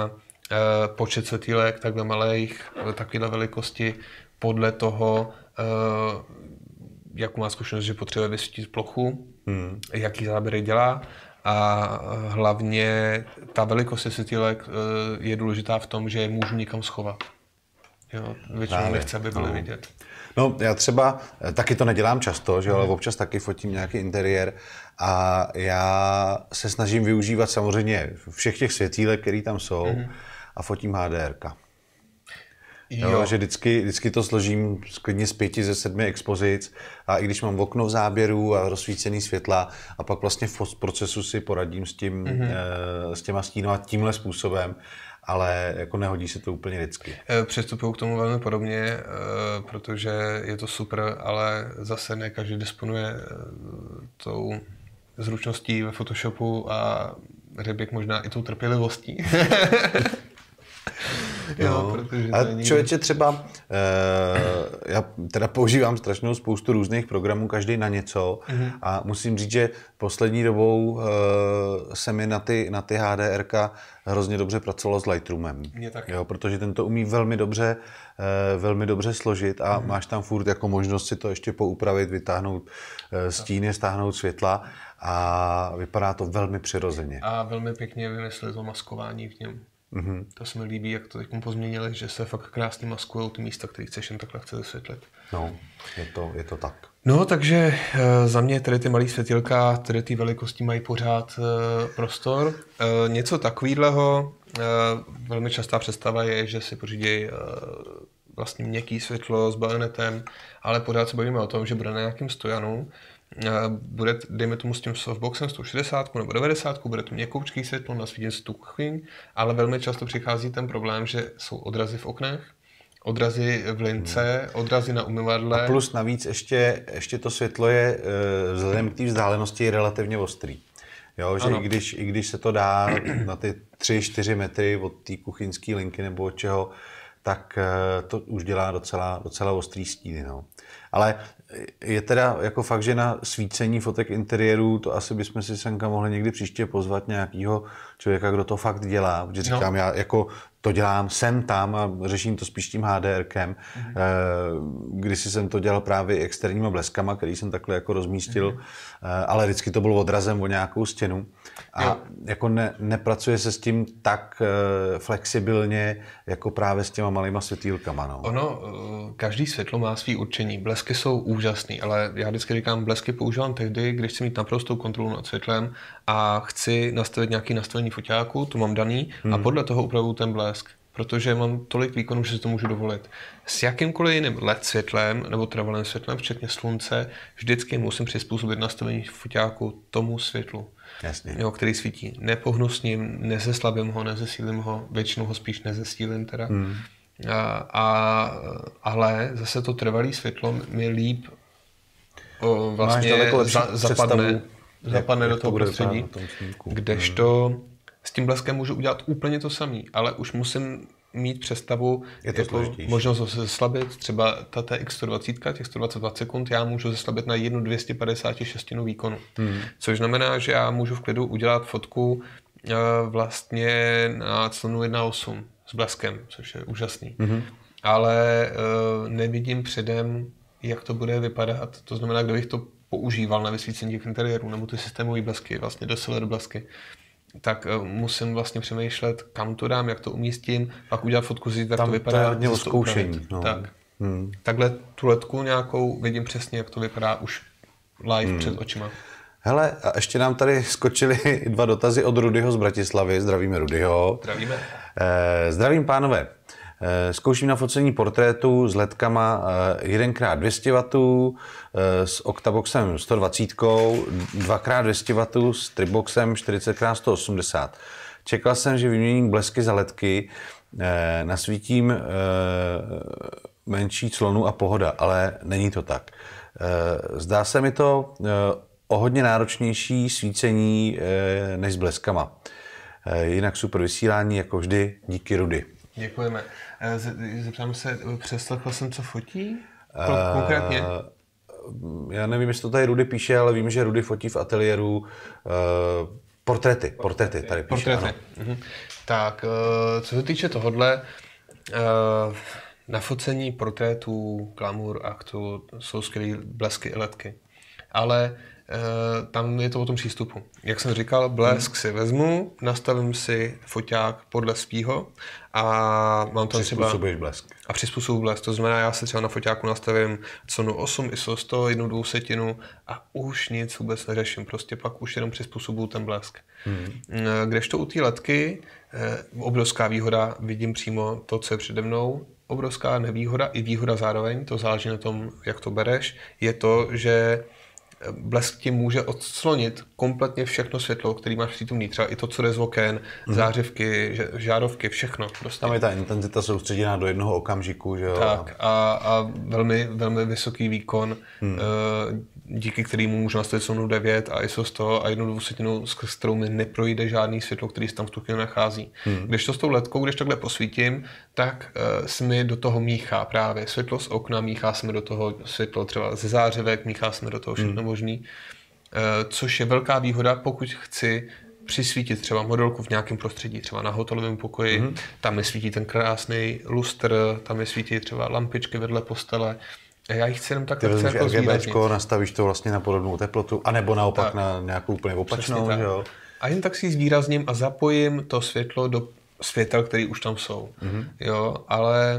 počet světýlek takhle malých, takovéhle velikosti, podle toho, jakou má zkušenost, že potřebuje vysvítit plochu, hmm. jaký záběry dělá. A hlavně ta velikost světýlek je důležitá v tom, že je můžu někam schovat. Jo, většinou nechce, aby byly no. vidět. No, já třeba, taky to nedělám často, že, ale občas taky fotím nějaký interiér a já se snažím využívat samozřejmě všech těch světýlek, které tam jsou mm. a fotím H D R ka. Jo. Jo, že vždycky, vždycky to složím klidně z pěti ze sedmi expozic a i když mám okno v záběru a rozsvícený světla a pak vlastně v postprocesu si poradím s, tím, mm-hmm. e, s těma stínama tímhle způsobem, ale jako nehodí se to úplně vždycky. Přistupuju k tomu velmi podobně, protože je to super, ale zase ne každý disponuje tou zručností ve Photoshopu a řekl možná i tou trpělivostí. Jo, no, a člověče třeba, e, já teda používám strašnou spoustu různých programů, každý na něco mm-hmm. a musím říct, že poslední dobou e, se mi na ty, na ty H D R ka hrozně dobře pracovalo s Lightroomem. Jo, protože ten to umí velmi dobře, e, velmi dobře složit a mm-hmm. máš tam furt jako možnost si to ještě poupravit, vytáhnout e, stíny, stáhnout světla a vypadá to velmi přirozeně. A velmi pěkně vymysleli to maskování v něm. Mm-hmm. To se mi líbí, jak to teď pozměnili, že se fakt krásně maskujou ty místa, které chceš jen takhle chce vysvětlit. No, je to, je to tak. No, takže e, za mě tady ty malý světilka, tady ty velikosti mají pořád e, prostor. E, něco takového, e, velmi častá představa je, že si pořídějí e, vlastně měkký světlo s bajonetem, ale pořád se bavíme o tom, že bude na nějakém stojanu, bude, dejme tomu s tím softboxem sto šedesát nebo devadesát, bude to měkoučký světlo, nasvítím se tu kuchyň, ale velmi často přichází ten problém, že jsou odrazy v oknech, odrazy v lince, hmm. odrazy na umyvadle. A plus navíc ještě, ještě to světlo je vzhledem k té vzdálenosti relativně ostrý. Jo, že i když, i když se to dá na ty tři čtyři metry od té kuchyňské linky nebo od čeho, tak to už dělá docela, docela ostrý stíny. No. Ale je teda jako fakt, že na svícení fotek interiérů, to asi bychom si semka mohli někdy příště pozvat nějakého člověka, kdo to fakt dělá. Protože říkám, no. já jako to dělám sem tam a řeším to spíš tím H D R kem. Mhm. Kdysi jsem to dělal právě externíma bleskama, který jsem takhle jako rozmístil, mhm. ale vždycky to bylo odrazem o nějakou stěnu. A jo. jako ne, nepracuje se s tím tak flexibilně, jako právě s těma malýma světýlkama. No. Ono, každý světlo má svý určení. Blesky jsou úžasný, ale já vždycky říkám, blesky používám tehdy, když chci mít naprostou kontrolu nad světlem a chci nastavit nějaký nastavení foťáku, to mám daný, hmm. a podle toho upravuju ten blesk, protože mám tolik výkonů, že si to můžu dovolit. S jakýmkoliv jiným L E D světlem nebo trvalým světlem, včetně slunce, vždycky musím přizpůsobit nastavení foťáku tomu světlu, Jasně. Jo, který svítí. Nepohnu s ním, nezeslabím ho, nezesílím ho, většinou ho spíš nezesílím teda. Hmm. A, a, ale zase to trvalé světlo mi líp o, vlastně za, zapadne, zapadne do toho prostředí, kdežto hmm. s tím bleskem můžu udělat úplně to samé, ale už musím mít představu, je to jako možnost ho zeslabit, třeba ta T X sto dvacet, těch sto dvacet dva sekund, já můžu zeslabit na jednu dvě stě padesát šest výkonu, hmm. což znamená, že já můžu v klidu udělat fotku vlastně na clonu jedna osm s bleskem, což je úžasný. Mm-hmm. Ale uh, nevidím předem, jak to bude vypadat. To znamená, kdybych to používal na vysvícení těch interiérů nebo ty systémové blesky, vlastně do silver blesky, tak uh, musím vlastně přemýšlet, kam to dám, jak to umístím, pak udělat fotku, zjistit, jak tam to vypadá. Tam to je hodně o zkoušení. No. Tak. Hmm. Takhle tu letku nějakou vidím přesně, jak to vypadá už live hmm. před očima. Hele, a ještě nám tady skočily dva dotazy od Rudyho z Bratislavy. Zdravíme Rudyho. Zdravíme. Eh, zdravím, pánové. Eh, zkouším na focení portrétu s ledkama eh, jeden krát dvě stě wattů, eh, s Octaboxem sto dvacet, dva krát dvě stě wattů s Tripboxem čtyřicet krát sto osmdesát. Čekal jsem, že vyměním blesky za ledky, eh, nasvítím eh, menší clonu a pohoda, ale není to tak. Eh, zdá se mi to eh, o hodně náročnější svícení e, než s bleskama. E, jinak super vysílání, jako vždy, díky Rudy. Děkujeme. E, zeptám se, přeslechl jsem, co fotí? E, konkrétně? Já nevím, jestli to tady Rudy píše, ale vím, že Rudy fotí v ateliéru e, Portréty, portréty, tady píše, Portréty. Mhm. Tak, co se týče tohodle, na focení portrétů, glamour, aktu jsou skvělý blesky i ledky. Ale e, tam je to o tom přístupu. Jak jsem říkal, blesk hmm. si vezmu, nastavím si foťák podle svýho a mám tam třeba... Přizpůsobíš blesk. A přizpůsobuji blesk. To znamená, já si třeba na foťáku nastavím Sony osm, I S O sto, jednu dvousetinu a už nic vůbec neřeším. Prostě pak už jenom přizpůsobuju ten blesk. Hmm. Kdežto u té ledky, obrovská výhoda, vidím přímo to, co je přede mnou, obrovská nevýhoda i výhoda zároveň, to záleží na tom, jak to bereš, je to, že blesk ti může odslonit kompletně všechno světlo, který máš přítomný, třeba i to, co jde z oken, hmm. zářivky, žárovky, všechno. Prostě. Tam je ta intenzita soustředěná do jednoho okamžiku, že jo? Tak a, a velmi, velmi vysoký výkon, hmm. díky kterému můžu nastavit Sony devět a I S O sto a jednu dvousetinu, s kterou mi neprojde žádný světlo, který se tam v tu chvíli nachází. Hmm. Když to s tou ledkou, když takhle posvítím, tak uh, se mi do toho míchá právě světlo z okna, míchá se mi do toho světlo třeba ze zářivek, míchá se mi do toho všechno hmm. možný. Uh, což je velká výhoda, pokud chci přisvítit třeba modelku v nějakém prostředí, třeba na hotelovém pokoji, mm-hmm. tam mi svítí ten krásný lustr, tam mi svítí třeba lampičky vedle postele. A já jich chci jenom tak Ty jako RGBčko, nastavíš to vlastně na podobnou teplotu, anebo naopak tak. na nějakou úplně opačnou, že jo? A jen tak si ji zvýrazním a zapojím to světlo do světel, které už tam jsou. Mm-hmm. Jo, ale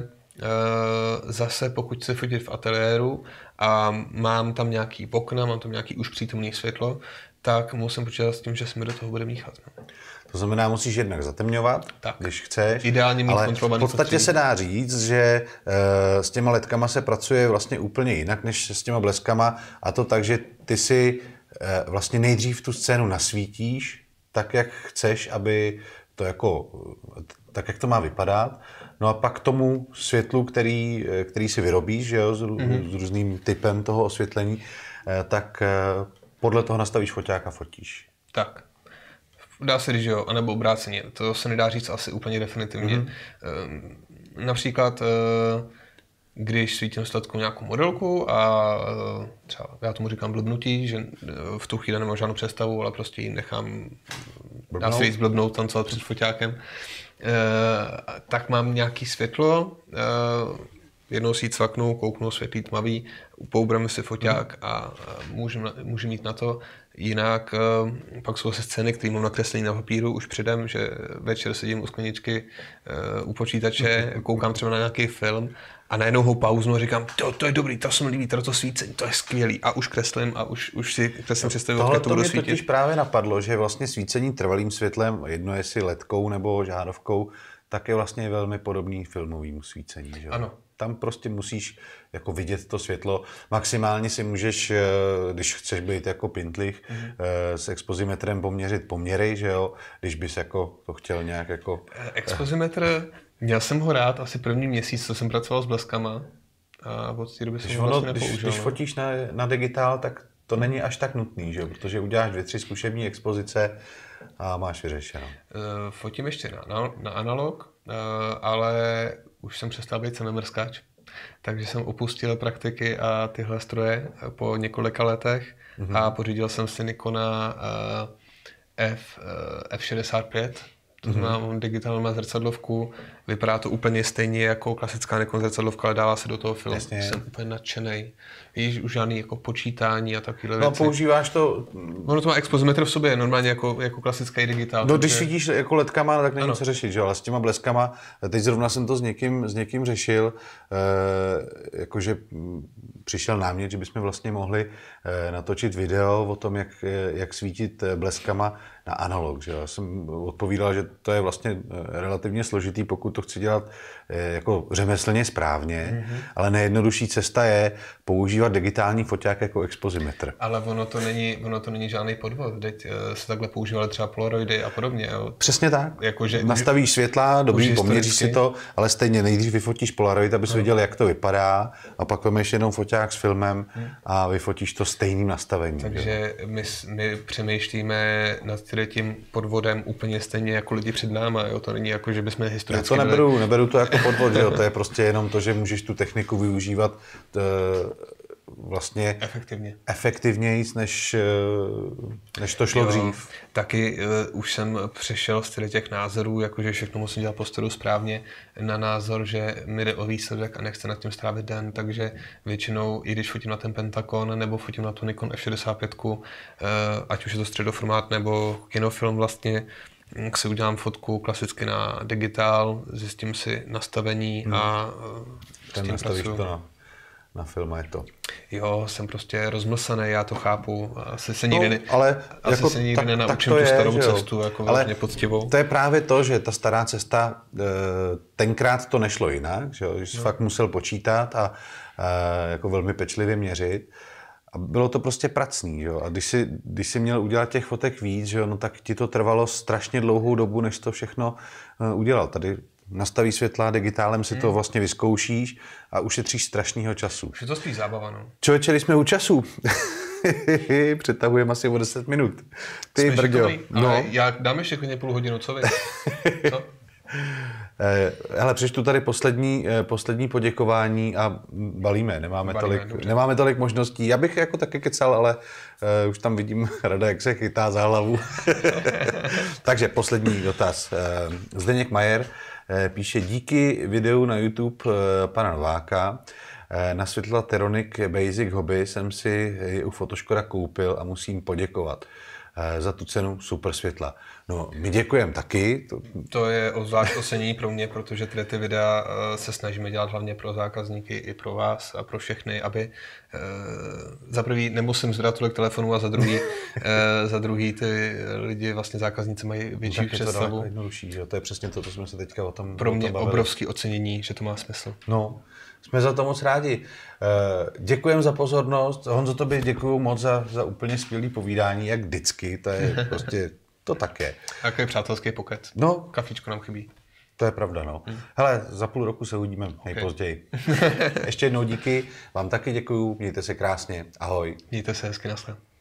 e, zase pokud chci fotit v ateliéru a mám tam nějaký okna, mám tam nějaký už přítomný světlo, tak musím počítat s tím, že se mi do toho bude míchat. No. To znamená, musíš jednak zatemňovat, tak. když chceš, ideálně mít ale kontrolovaný v podstatě se dá říct, že e, s těma ledkama se pracuje vlastně úplně jinak, než s těma bleskama, a to tak, že ty si e, vlastně nejdřív tu scénu nasvítíš tak, jak chceš, aby to jako, tak, jak to má vypadat, no a pak tomu světlu, který, který si vyrobíš, že jo, s, mm-hmm. s různým typem toho osvětlení, e, tak e, podle toho nastavíš foťák a fotíš. Tak. Dá se říct, že jo, anebo obráceně. To se nedá říct asi úplně definitivně. Mm-hmm. E, například, e, když svítím sledkou nějakou modelku a e, třeba já tomu říkám blbnutí, že v tu chvíli nemám žádnou představu, ale prostě ji nechám, dá se říct, blbnout, tancovat před foťákem, e, tak mám nějaký světlo, e, jednou si ji cvaknu, kouknu, světlý tmavý, poubereme si foťák a můžeme můžem jít na to. Jinak pak jsou se scény, které mám nakreslený na papíru už předem, že večer sedím u skleničky u počítače, koukám třeba na nějaký film a najednou ho pauznu a říkám, to, to je dobrý, to se mi líbí, to svícení, to je skvělý a už kreslím a už, už si kreslím představu, jak to budu svítit. Tohle to mě totiž právě napadlo, že vlastně svícení trvalým světlem, jedno jestli ledkou nebo žárovkou, tak je vlastně velmi podobný filmovému svícení. Že? Ano. Tam prostě musíš jako vidět to světlo. Maximálně si můžeš, když chceš být jako pintlich, mm-hmm. s expozimetrem poměřit poměry, že jo? Když bys jako to chtěl nějak jako... Expozimetr, měl jsem ho rád asi první měsíc, co jsem pracoval s bleskama a od té doby jsem ho vlastně nepoužil. Když, když fotíš na, na digitál, tak to není až tak nutný, že jo? Protože uděláš dvě, tři zkušební expozice a máš vyřešeno. Fotím ještě na, na analog, ale už jsem přestal být sememrskač, takže jsem opustil praktiky a tyhle stroje po několika letech mm-hmm. a pořídil jsem si Nikona F, F šedesát pět, to znamená mm-hmm. digitální zrcadlovku, vypadá to úplně stejně jako klasická Nikon zrcadlovka, ale dává se do toho filmu. Jasně. Jsem úplně nadšenej. Víš, už žádný jako počítání a takovéhle věci. No používáš to... Ono to má expozimetr v sobě, normálně jako, jako klasický digitál. No takže... když vidíš jako ledkama, tak není co řešit, že? Ale s těma bleskama, teď zrovna jsem to s někým, s někým řešil, eh, jakože přišel námět, že bychom vlastně mohli eh, natočit video o tom, jak, jak svítit bleskama na analog, že? Já jsem odpovídal, že to je vlastně relativně složitý, pokud to chci dělat eh, jako řemeslně správně, mm-hmm. ale nejjednodušší cesta je používat digitální foťák jako expozimetr. Ale ono to není, ono to není žádný podvod. Teď se takhle používaly třeba polaroidy a podobně. Jo. Přesně tak. Jako, že nastavíš světla, dobrý, poměříš si to, ale stejně nejdřív vyfotíš polaroid, abys no. viděl, jak to vypadá, a pak vemeš jenom foťák s filmem hmm. a vyfotíš to stejným nastavením. Takže my, my přemýšlíme nad tím podvodem úplně stejně jako lidi před náma. Jo. To není jako, že bychom historicky... Já to neberu, neberu to jako podvod, jo. To je prostě jenom to, že můžeš tu techniku využívat t, vlastně efektivně. efektivnějc, než, než to šlo jo, dřív. Taky uh, už jsem přešel z těch názorů, jakože všechno musím dělat postudu správně, na názor, že mi jde o výsledek a nechce nad tím strávit den, takže většinou, i když fotím na ten Pentagon nebo fotím na tu Nikon F šedesát pět, uh, ať už je to středoformát nebo kinofilm vlastně, tak si udělám fotku klasicky na digitál, zjistím si nastavení hmm. a ten nastavíš to na, na film a je to. Jo, jsem prostě rozmlsaný, já to chápu. Asi se nikdy, no, ale asi jako, se nikdy tak, nenaučím tak tu je, starou cestu, jako ale poctivou. To je právě to, že ta stará cesta, tenkrát to nešlo jinak, že, že jsi no. fakt musel počítat a jako velmi pečlivě měřit. A bylo to prostě pracný, jo. A když si, když si měl udělat těch fotek víc, že jo, no tak ti to trvalo strašně dlouhou dobu, než to všechno uh, udělal. Tady nastaví světla, digitálem si hmm. to vlastně vyzkoušíš a ušetříš strašného času. Už je to spíš zábava, no. Člověče, když jsme u času, přetahujeme asi o deset minut. Ty brďo. No. Já dám ještě klidně půl hodinu, co vy? Co? Hele, přečtu tady poslední, poslední poděkování a balíme, nemáme, balíme, tolik, nemáme tolik možností. Já bych jako taky kecal, ale uh, už tam vidím Rada, jak se chytá za hlavu. Takže poslední dotaz. Uh, Zdeněk Majer uh, píše, díky videu na YouTube uh, pana Nováka uh, na světla Teronic Basic Hobby jsem si ji u Fotoškoda koupil a musím poděkovat. Za tu cenu super světla. No, my děkujeme taky. To, to je zvlášť ocenění pro mě, protože tyhle ty videa se snažíme dělat hlavně pro zákazníky i pro vás a pro všechny, aby uh, za prvý nemusím zvedat tolik telefonů a za druhý, uh, za druhý ty lidi, vlastně zákazníci mají větší tak představu. To je jednodušší, že? To je přesně to, co jsme se teďka o tom Pro mě bavili. Obrovský ocenění, že to má smysl. No, jsme za to moc rádi. Děkujeme za pozornost. Honzo, tobě děkuju moc za, za úplně skvělý povídání, jak vždycky. To je prostě, to tak je. Jaký je přátelský pokec. No. Kafičko nám chybí. To je pravda, no. Hmm. Hele, za půl roku se uvidíme okay. nejpozději. Ještě jednou díky. Vám taky děkuju. Mějte se krásně. Ahoj. Mějte se hezky, naschle.